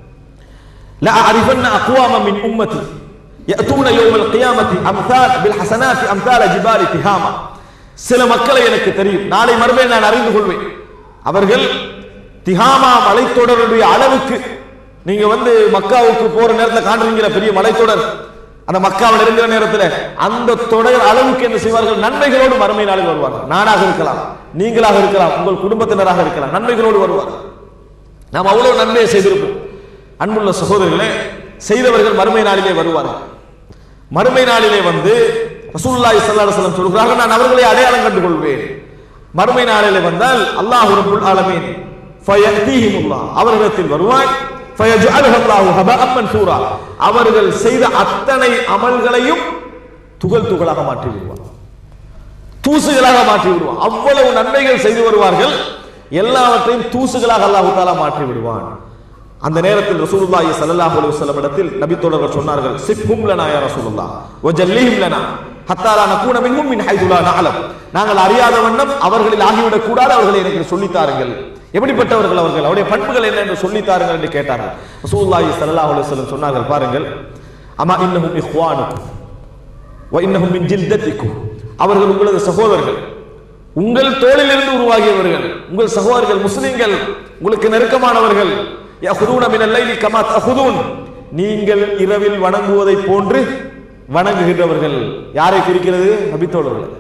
லா அரிஃபன்ன அக்வாம மின் உம்மதி யஅதூன யௌமல் கியாமத்தி அம்சால் பில் ஹஸனாத்தி அம்சால ஜிபாலி திஹாமா. சில மக்களை எனக்கு தெரியும், நாளை மறுமையில் நான் அறிந்து கொள்வேன். அவர்கள் திஹாமா மலைத்தொடருடைய அளவுக்கு, நீங்க வந்து மக்காவுக்கு போற நேரத்தில் காண்றீங்கிற பெரிய மலைத்தொடர், அந்த மக்காவை நெருங்கிற நேரத்தில் அந்த தொடர் அளவுக்கு என்ன செய்வார்கள்? நன்மைகளோடு மறுமை நாளில் வருவார்கள். நானாக இருக்கலாம், நீங்களாக இருக்கலாம், உங்கள் குடும்பத்தினராக இருக்கலாம், நன்மைகளோடு வருவார்கள். நாம் அவ்வளவு நன்மையை செய்திருப்போம். அன்புள்ள சகோதரர்களே, செய்தவர்கள் மறுமை நாளிலே வருவார்கள். மறுமை நாளிலே வந்து ரசூலுல்லாஹி ஸல்லல்லாஹு அலைஹி வஸல்லம் சொல்கிறார்கள், நான் அவர்களை அடையாளம் கண்டு கொள்வேன். மறுமை நாளிலே வந்தால் அல்லாஹ் ரப்புல் ஆலமீன் ஃபயஅதீஹிமுல்லாஹ், அவர்களிடத்தில் வருவான். ஃபயஜஅலுஹுல்லாஹு ஹபஅம் மன்சூரா, அவர்கள் செய்த அத்தனை அமல்களையும் துகள் துகளாக மாற்றி விடுவார், தூசுகளாக மாற்றி விடுவான். அவ்வளவு நன்மைகள் செய்து வருவார்கள், எல்லாவற்றையும் தூசுகளாக அல்லாஹ் தஆலா மாற்றி விடுவான். அந்த நேரத்தில் ரசூலுல்லாஹி ஸல்லல்லாஹு அலைஹி வஸல்லம் இடத்தில் நபி தோழர்கள் சொன்னார்கள், சிஃபும் லனா யா ரசூலுல்லாஹ் வஜல்லிஹிம் லனா ஹத்தா லா நகூன மின்ஹும் மின் ஹைது லா நஅலம். நாங்கள் அறியாத வண்ணம் அவர்களில் ஆகிவிடக் கூடாது, அவர்களை எனக்கு சொல்லித் தாருங்கள். எப்படிப்பட்டவர்கள் அவர்கள், அவருடைய பண்புகள் என்ன என்று சொல்லித் தாருங்கள் என்று கேட்டார்கள். ரசூலுல்லாஹி ஸல்லல்லாஹு அலைஹி வஸல்லம் சொன்னார்கள், பாருங்கள், அமா இன்னஹும் இஹ்வானுக்கும், வஇன்னஹும் மின் ஜில்தத்திக்கும், அவர்கள் உங்களது சகோதரர்கள், உங்கள் தோளிலிருந்து உருவாகியவர்கள், உங்கள் சகோதரர்கள் முஸ்லிம்கள், உங்களுக்கு நெருக்கமானவர்கள். யஹுதூன மினல் லைலி கமா தஹுதூன், நீங்கள் இரவில் வணங்குவதை போன்று வணங்குகின்றவர்கள். யாரை குறிக்கிறது? நபி தோழர்கள்.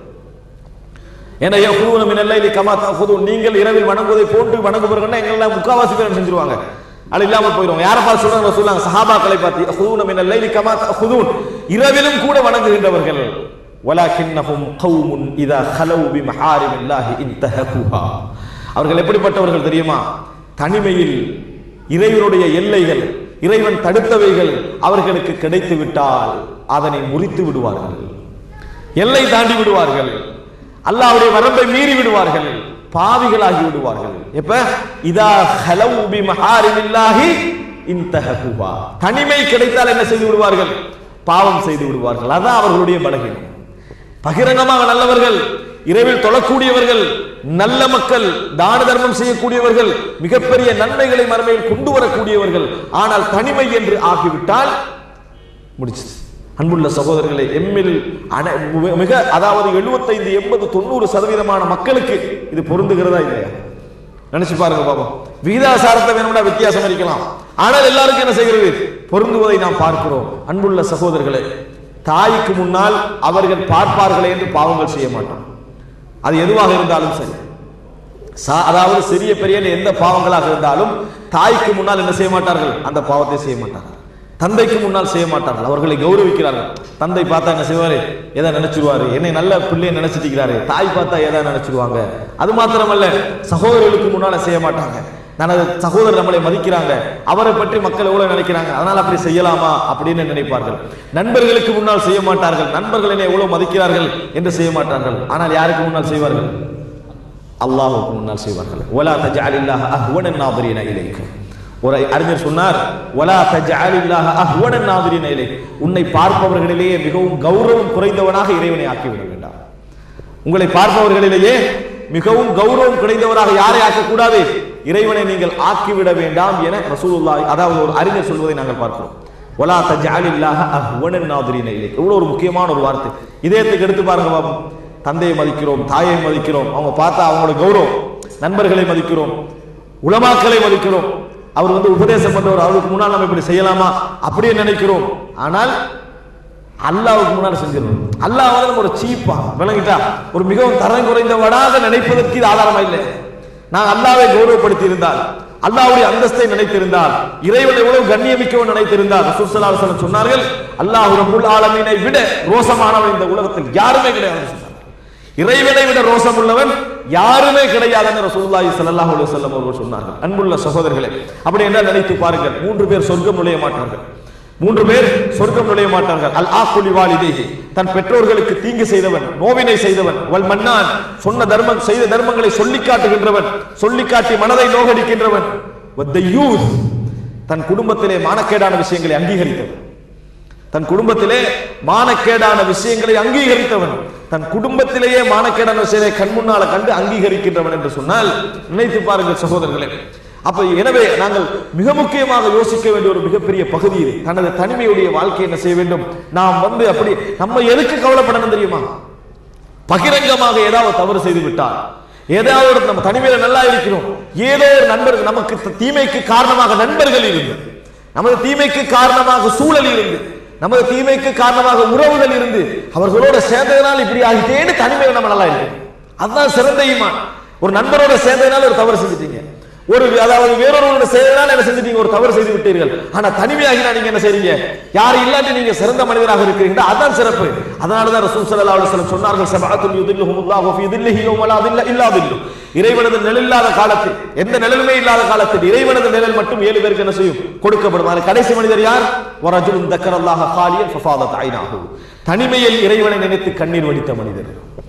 ஏன்னா யஹுதூன மினல் லைலி கமா தஹுதூன், நீங்கள் இரவில் வணங்குவதை போன்று வணங்குபவர்கள் எங்கெல்லாம் முக்காவாசி பேர் செஞ்சிருவாங்க, அது இல்லாமல் போயிடும். யாரை பார்த்து சொல்றாங்க? சொல்லுவாங்க சஹாபாக்களை பார்த்து, யஹுதூன மினல் லைலி கமா தஹுதூன், இரவிலும் கூட வணங்குகின்றவர்கள். வலாகின்னஹும் கௌமுன் இதா ஹலவு பிமஹாரிமில்லாஹி இன்தஹகுஹா, அவர்கள் எப்படிப்பட்டவர்கள் தெரியுமா? தனிமையில் இறைவனுடைய எல்லைகள், இறைவன் தடுத்தவைகள் அவர்களுக்கு கிடைத்து விட்டால் அதனை முறித்து விடுவார்கள், எல்லை தாண்டி விடுவார்கள், அல்லாஹ்வுடைய வரம்பை மீறி விடுவார்கள், பாவிகளாகி விடுவார்கள். எப்ப? இதா ஹலவு பிமஹாரிமில்லாஹி இன்தஹகுஹா, தனிமை கிடைத்தால் என்ன செய்து விடுவார்கள்? பாவம் செய்து விடுவார்கள். அதான் அவர்களுடைய பலகீனம். பகிரங்கமாக நல்லவர்கள், இரவில் தொழக்கூடியவர்கள், நல்ல மக்கள், தான தர்மம் செய்யக்கூடியவர்கள், மிகப்பெரிய நன்மைகளை மறுமையில் கொண்டு வரக்கூடியவர்கள். ஆனால் தனிமை என்று ஆகிவிட்டால் முடிச்சு. அன்புள்ள சகோதரர்களை, எம்மில் மிக அதாவது எழுபத்தைந்து எண்பது தொண்ணூறு சதவீதமான மக்களுக்கு இது பொருந்துகிறதா இல்லையா? நினைச்சு பாருங்க பாப்போம். விகிதாசாரத்தை வேணும்னா வித்தியாசம் இருக்கலாம், ஆனால் எல்லாருக்கும் என்ன செய்கிறது? பொருந்துவதை நாம் பார்க்கிறோம். அன்புள்ள சகோதரர்களே, தாய்க்கு முன்னால் அவர்கள் பார்ப்பார்களே என்று பாவங்கள் செய்ய மாட்டோம். அது எதுவாக இருந்தாலும் சரி, அதாவது சிறிய பெரிய எந்த பாவங்களாக இருந்தாலும் தாய்க்கு முன்னால் என்ன செய்ய மாட்டார்கள்? அந்த பாவத்தை செய்ய மாட்டார்கள். தந்தைக்கு முன்னால் செய்ய மாட்டார்கள், அவர்களை கௌரவிக்கிறார்கள். தந்தை பார்த்தா என்ன செய்வாரு? எதை நினைச்சிருவாரு? என்னை நல்ல பிள்ளையை நினைச்சிட்டு. தாய் பார்த்தா எதை நினைச்சிருவாங்க? அது மாத்திரமல்ல, சகோதரர்களுக்கு முன்னால செய்ய மாட்டாங்க. தனது சகோதரர் நம்மளை மதிக்கிறாங்க, அவரை பற்றி மக்கள் எவ்வளவு நினைக்கிறாங்க, அதனால அப்படி செய்யலாமா அப்படின்னு நினைப்பார்கள். நண்பர்களுக்கு முன்னால் செய்ய மாட்டார்கள், நண்பர்கள் என்னை எவ்வளவு மதிக்கிறார்கள் என்று செய்ய மாட்டார்கள். ஆனால் யாருக்கு முன்னால் செய்வார்கள்? அல்லாஹ்வுக்கு முன்னால் செய்வார்கள். வலா தஜஅலில்லாஹ அஹ்வனன் நாதிரீன இலைக, ஒரு அறிஞர் சொன்னார், வலா தஜஅலில்லாஹ அஹ்வனன் நாதிரீன இலைக, உன்னை பார்ப்பவர்களிலேயே மிகவும் கௌரவம் குறைந்தவனாக இறைவனை ஆக்கிவிட வேண்டாம். உங்களை பார்ப்பவர்களிலேயே மிகவும் கௌரவம் குறைந்தவராக யாரை ஆக்கக்கூடாது? இறைவனை நீங்கள் ஆக்கிவிட வேண்டாம் என ரசூலுல்லாஹி, அதாவது ஒரு அறிஞர் சொல்வதை நாங்கள் பார்க்கிறோம். வலா தஜஅலில்லாஹ அஹ்வனன் நாதிரீன இலைக, இவ்வளவு ஒரு முக்கியமான ஒரு வார்த்தை. இதயத்துக்கு எடுத்து பாருங்க பாப்போம். தந்தையை மதிக்கிறோம், தாயை மதிக்கிறோம், அவங்க பார்த்தா அவங்களோட கௌரவம். நண்பர்களை மதிக்கிறோம், உலமாக்களை மதிக்கிறோம், அவர் வந்து உபதேசம் பண்றவர், அவருக்கு முன்னால் நம்ம இப்படி செய்யலாமா அப்படியே நினைக்கிறோம். ஆனால் அல்லாஹ்வுக்கு முன்னால் செஞ்சிடணும். அல்லாஹ் வந்து ஒரு சீப்பா விளங்கிட்டா, ஒரு மிகவும் தரம் குறைந்தவனாக நினைப்பதற்கு இது ஆதாரமா இல்லை. நான் அல்லாஹ்வை கௌரவப்படுத்தி இருந்தால், அல்லாஹ்வுடைய அந்தஸ்தை நினைத்திருந்தால், இறைவனை எவ்வளவு கண்ணியமிக்கவன் நினைத்திருந்தால், ரசூல் ஸல்லல்லாஹு அலைஹி வஸல்லம் சொன்னார்கள், அல்லாஹ் ரப்புல் ஆலமீனை விட ரோசமானவன் இந்த உலகத்தில் யாருமே கிடையாது சொன்னார்கள். இறைவனை விட ரோசம் உள்ளவன் யாருமே கிடையாதுன்னு ரசூலுல்லாஹி ஸல்லல்லாஹு அலைஹி வஸல்லம் அவர்கள் சொன்னார்கள். அன்புள்ள சகோதரர்களே, அப்படி என்ன நினைத்து பாருங்கள். மூன்று பேர் சொர்க்கம் நுழைய மாட்டார்கள். மூன்று பேர் சொர்க்கம் நுழைய மாட்டார்கள். அல் ஆக்குலி வாலிதைஹி, தன் பெற்றோர்களுக்கு தீங்கு செய்தவன், நோவினை செய்தவன். வல் மன்னான், சொன்ன தர்மம் செய்த தர்மங்களை சொல்லி காட்டுகின்றவன், சொல்லி காட்டி மனதை நோகடிக்கின்றவன். வத்தையூஸ், தன் குடும்பத்திலே மானக்கேடான விஷயங்களை அங்கீகரித்தவன், தன் குடும்பத்திலே மானக்கேடான விஷயங்களை அங்கீகரித்தவன், தன் குடும்பத்திலேயே மானக்கேடான விஷயத்தை கண் முன்னால கண்டு அங்கீகரிக்கின்றவன் என்று சொன்னால் நினைத்து பாருங்கள் சகோதரர்களே. அப்ப எனவே நாங்கள் மிக முக்கியமாக யோசிக்க வேண்டிய ஒரு மிகப்பெரிய பகுதி இது. தனது தனிமையுடைய வாழ்க்கை என்ன செய்ய வேண்டும்? நாம் வந்து அப்படி நம்ம எதுக்கு கவலைப்படணும் தெரியுமா? பகிரங்கமாக ஏதாவது தவறு செய்து விட்டால், ஏதாவது நம்ம தனிமையில நல்லா இருக்கிறோம், ஏதோ ஒரு நண்பர்கள் நமக்கு தீமைக்கு காரணமாக நண்பர்கள் இருந்து, நமது தீமைக்கு காரணமாக சூழல் இருந்து, நமது தீமைக்கு காரணமாக உறவுகள் இருந்து, அவர்களோட சேர்ந்ததனால் இப்படி ஆகிட்டேன்னு தனிமையில நம்ம நல்லா இருக்கு. அதுதான் சிறந்த ஈமான். ஒரு நண்பரோட சேர்ந்ததனால ஒரு தவறு செஞ்சுட்டீங்க, ஒரு அதாவது வேறொருவரோட சேர்ந்ததனால என்ன செஞ்சுட்டீங்க? ஒரு தவறு செய்து விட்டீர்கள். ஆனா தனிமையாகினா நீங்க என்ன செய்றீங்க? யார் இல்லாட்டி நீங்க சிறந்த மனிதராக இருக்கிறீங்க. அதான் சிறப்பு. அதனாலதான் ரசூல் ஸல்லல்லாஹு அலைஹி வஸல்லம் சொன்னார்கள், சபஅத்துல் யுதில்லுஹுமுல்லாஹு ஃபீ தில்லிஹி யௌம லா தில்ல இல்லா தில்லு, இறைவனது நிழல் இல்லாத காலத்தில், எந்த நிழலுமே இல்லாத காலத்தில் இறைவனது நிழல் மட்டும் ஏழு பேருக்கு என்ன செய்யும்? கொடுக்கப்படும். அது கடைசி மனிதர் யார்? வரஜுலுன் தக்கரல்லாஹ காலியன் ஃபஃபாதத் ஐனாஹு, தனிமையில் இறைவனை நினைத்து கண்ணீர் வடித்த மனிதர்.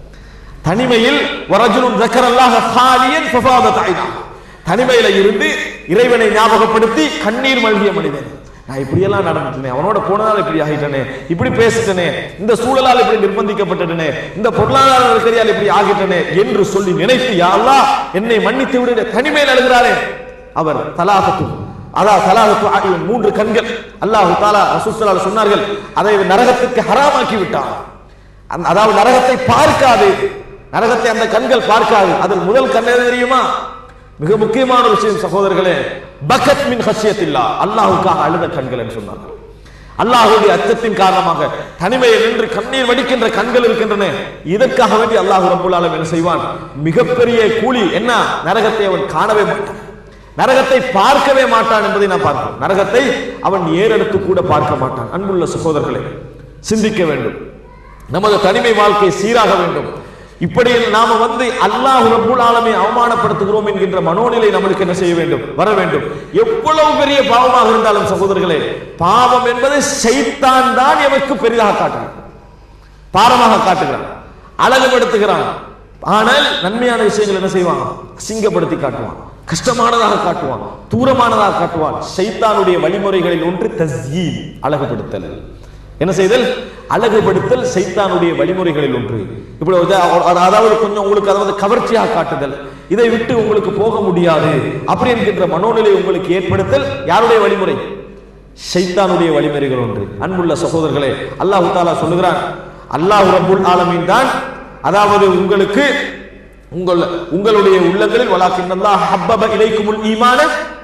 தனிமையில் வரஜுலுன் தக்கரல்லாஹ காலியன் ஃபஃபாதத் ஐனாஹு, தனிமையில இருந்து இறைவனை ஞாபகப்படுத்தி கண்ணீர் மல்கிய மனிதன். நான் இப்படி எல்லாம் நடந்துட்டேனே, அவனோட போனதால இப்படி ஆகிட்டனே, இப்படி பேசிட்டனே, இந்த சூழலால் இப்படி நிர்பந்திக்கப்பட்டனே, இந்த பொருளாதார நெருக்கடியால் இப்படி ஆகிட்டனே என்று சொல்லி நினைத்து, யா அல்லாஹ் என்னை மன்னித்து விடு. தனிமையில் அழுகிறாரே அவர் தலாகத்து, அதாவது தலாகத்து ஆகிய மூன்று கண்கள் அல்லாஹ் தஆலா ரசூல் ஸல்லல்லாஹு அலைஹி வஸல்லம் சொன்னார்கள், அதை நரகத்துக்கு ஹராமாக்கி விட்டார். அதாவது நரகத்தை பார்க்காது, நரகத்தை அந்த கண்கள் பார்க்காது. அதில் முதல் கண் எது தெரியுமா? மிக முக்கியமான ஒரு விஷயம் சகோதரர்களே, பகத் மின் ஹஷ்யத்தில்லா, அல்லாஹ்வுக்காக அழுத கண்கள் என்று சொன்னார். அல்லாஹ்வுடைய அச்சத்தின் காரணமாக தனிமையில் நின்று கண்ணீர் வடிக்கின்ற கண்கள் இருக்கின்றன. இதற்காக வேண்டி அல்லாஹ் ரப்பல் ஆலமீன் என்ன செய்வான்? மிகப்பெரிய கூலி என்ன? நரகத்தை அவன் காணவே மாட்டான், நரகத்தை பார்க்கவே மாட்டான் என்பதை நான் பார்க்கிறோம். நரகத்தை அவன் ஏறெடுத்து கூட பார்க்க மாட்டான். அன்புள்ள சகோதரர்களே, சிந்திக்க வேண்டும். நமது தனிமை வாழ்க்கை சீராக வேண்டும். இப்படி நாம வந்து அல்லாஹ் ரப்பல் ஆலமீனை அவமானப்படுத்துகிறோம் என்கின்ற மனோநிலை நம்மளுக்கு என்ன செய்ய வேண்டும்? வர வேண்டும். எவ்வளவு பெரிய பாவமாக இருந்தாலும் சகோதரர்களே, பாவம் என்பது ஷைத்தான் தான் எமக்கு பெரிதாக காட்டுகிறான், பாரமாக காட்டுகிறான், அழகுபடுத்துகிறான். ஆனால் நன்மையான விஷயங்கள் என்ன செய்வான்? அசிங்கப்படுத்தி காட்டுவான், கஷ்டமானதாக காட்டுவான், தூரமானதாக காட்டுவான். ஷைத்தானுடைய வழிமுறைகளில் ஒன்று தஸ்யீன், அழகுபடுத்தல். என்ன செய்தல்? அழகுபடுத்தல் ஷைத்தானுடைய வழிமுறைகளில் ஒன்று. இப்படி அதாவது கொஞ்சம் உங்களுக்கு அதாவது கவர்ச்சியாக காட்டுதல், இதை விட்டு உங்களுக்கு போக முடியாது அப்படி என்கின்ற மனோநிலை உங்களுக்கு ஏற்படுத்தல் யாருடைய வழிமுறை? ஷைத்தானுடைய வழிமுறைகள் ஒன்று. அன்புள்ள சகோதரர்களே, அல்லாஹ் தஆலா சொல்லுகிறான், அல்லாஹ் ரப்பல் ஆலமீன் தான் அதாவது உங்களுக்கு உங்கள் உங்களுடைய உள்ளங்களில் வலாக்கின்னல்லாஹ் ஹப்பப இலைக்குமுல் ஈமான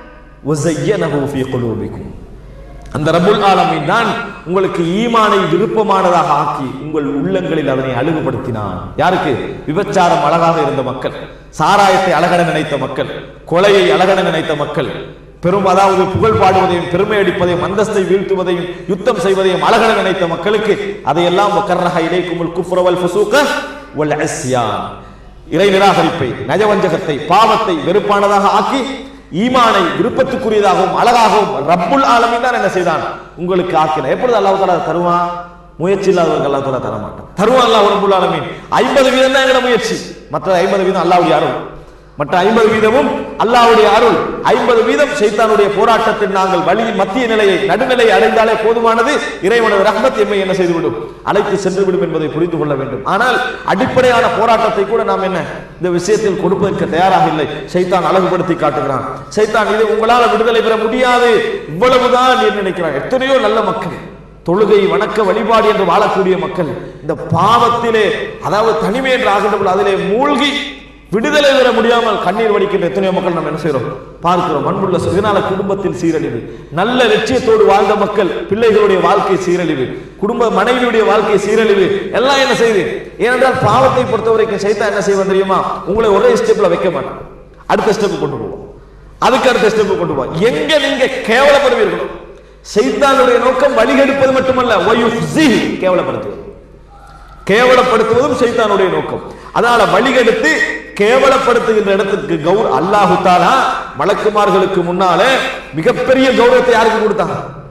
வஸய்யனஹு ஃபீ குலூபிக்கும், அந்த ரப்புல் ஆலமீன் தான் உங்களுக்கு ஈமானை விருப்பமானதாக ஆக்கி உங்கள் உள்ளங்களில் அதனை அழகுபடுத்தினான். யாருக்கு? விபச்சாரம் அழகாக இருந்த மக்கள், சாராயத்தை அழகென நினைத்த மக்கள், கொலையை அழகென நினைத்த மக்கள், பெரும் அதாவது புகழ் பாடுவதையும் பெருமை அடிப்பதையும் அந்தஸ்தை வீழ்த்துவதையும் யுத்தம் செய்வதையும் அழகென நினைத்த மக்களுக்கு அதையெல்லாம் வக்கர்ரஹ இலைக்குமுல் குஃப்ர வல் ஃபுசூக வல் இஸ்யான், இறை நிராகரிப்பை, நயவஞ்சகத்தை, பாவத்தை வெறுப்பானதாக ஆக்கி ஈமானை விருப்பத்துக்குரியதாகவும் அழகாகவும் ரப்புல் ஆலமீன் தான் என்ன செய்தான்? உங்களுக்கு ஆக்கினார். எப்பொழுது அல்லாஹ் தஆலா தருவான்? முயற்சி இல்லாதவர்கள் அல்லாஹ் தஆலா தர மாட்டான். தருவான் அல்லாஹ் ரப்புல் ஆலமீன். ஐம்பது வீதம் தான் எங்கட முயற்சி, மற்ற ஐம்பது வீதம் அல்லாஹ்வுடைய அருள். மற்ற ஐம்பது வீதமும் அல்லாஹ்வுடைய அருள். ஐம்பது வீதம் ஷைத்தானுடைய போராட்டத்தில் நாங்கள் வழியின் மத்திய நிலையை, நடுநிலையை அடைந்தாலே போதுமானது. இறைவனது ரஹ்மத் எம்மை என்ன செய்துவிடும்? அழைத்து சென்று விடும் என்பதை புரிந்து கொள்ள வேண்டும். ஆனால் அடிப்படையான போராட்டத்தை கூட நாம் என்ன இந்த விஷயத்தில் கொடுப்பதற்கு தயாராக இல்லை. ஷைத்தான் அழகுபடுத்தி காட்டுகிறான். ஷைத்தான் இது உங்களால் விடுதலை பெற முடியாது, இவ்வளவுதான் என்று நினைக்கிறான். எத்தனையோ நல்ல மக்கள், தொழுகை, வணக்க, வழிபாடு என்று வாழக்கூடிய மக்கள் இந்த பாவத்திலே அதாவது தனிமை என்று ஆகின்ற அதிலே மூழ்கி விடுதலை பெற முடியாமல் கண்ணீர் வடிக்கின்ற எத்தனையோ மக்கள் நாம் என்ன செய்யறோம்? பார்க்கிறோம். அன்புள்ள இதனால குடும்பத்தில் சீரழிவு, நல்ல லட்சியத்தோடு வாழ்ந்த மக்கள் பிள்ளைகளுடைய வாழ்க்கை சீரழிவு, குடும்ப மனைவியுடைய வாழ்க்கை சீரழிவு, எல்லாம் என்ன செய்யுது? ஏனென்றால் பாவத்தை பொறுத்தவரைக்கும் ஷைத்தான் என்ன செய்வான் தெரியுமா? உங்களை ஒரே ஸ்டெப்ல வைக்க மாட்டான், அடுத்த ஸ்டெப் கொண்டு போவோம், அதுக்கு அடுத்த ஸ்டெப் கொண்டு போவோம். எங்க நீங்க கேவலப்படுவீர்களோ, ஷைத்தானுடைய நோக்கம் வழிகெடுப்பது மட்டுமல்ல, கேவலப்படுத்துவது, கேவலப்படுத்துவதும் ஷைத்தானுடைய நோக்கம். அதனால வழிகெடுத்து கேவலப்படுத்துகின்ற இடத்துக்கு கௌர் அல்லாஹு தஆலா மலக்குமார்களுக்கு முன்னாலே மிகப்பெரிய கௌரவத்தை யாருக்கு கொடுத்தான்?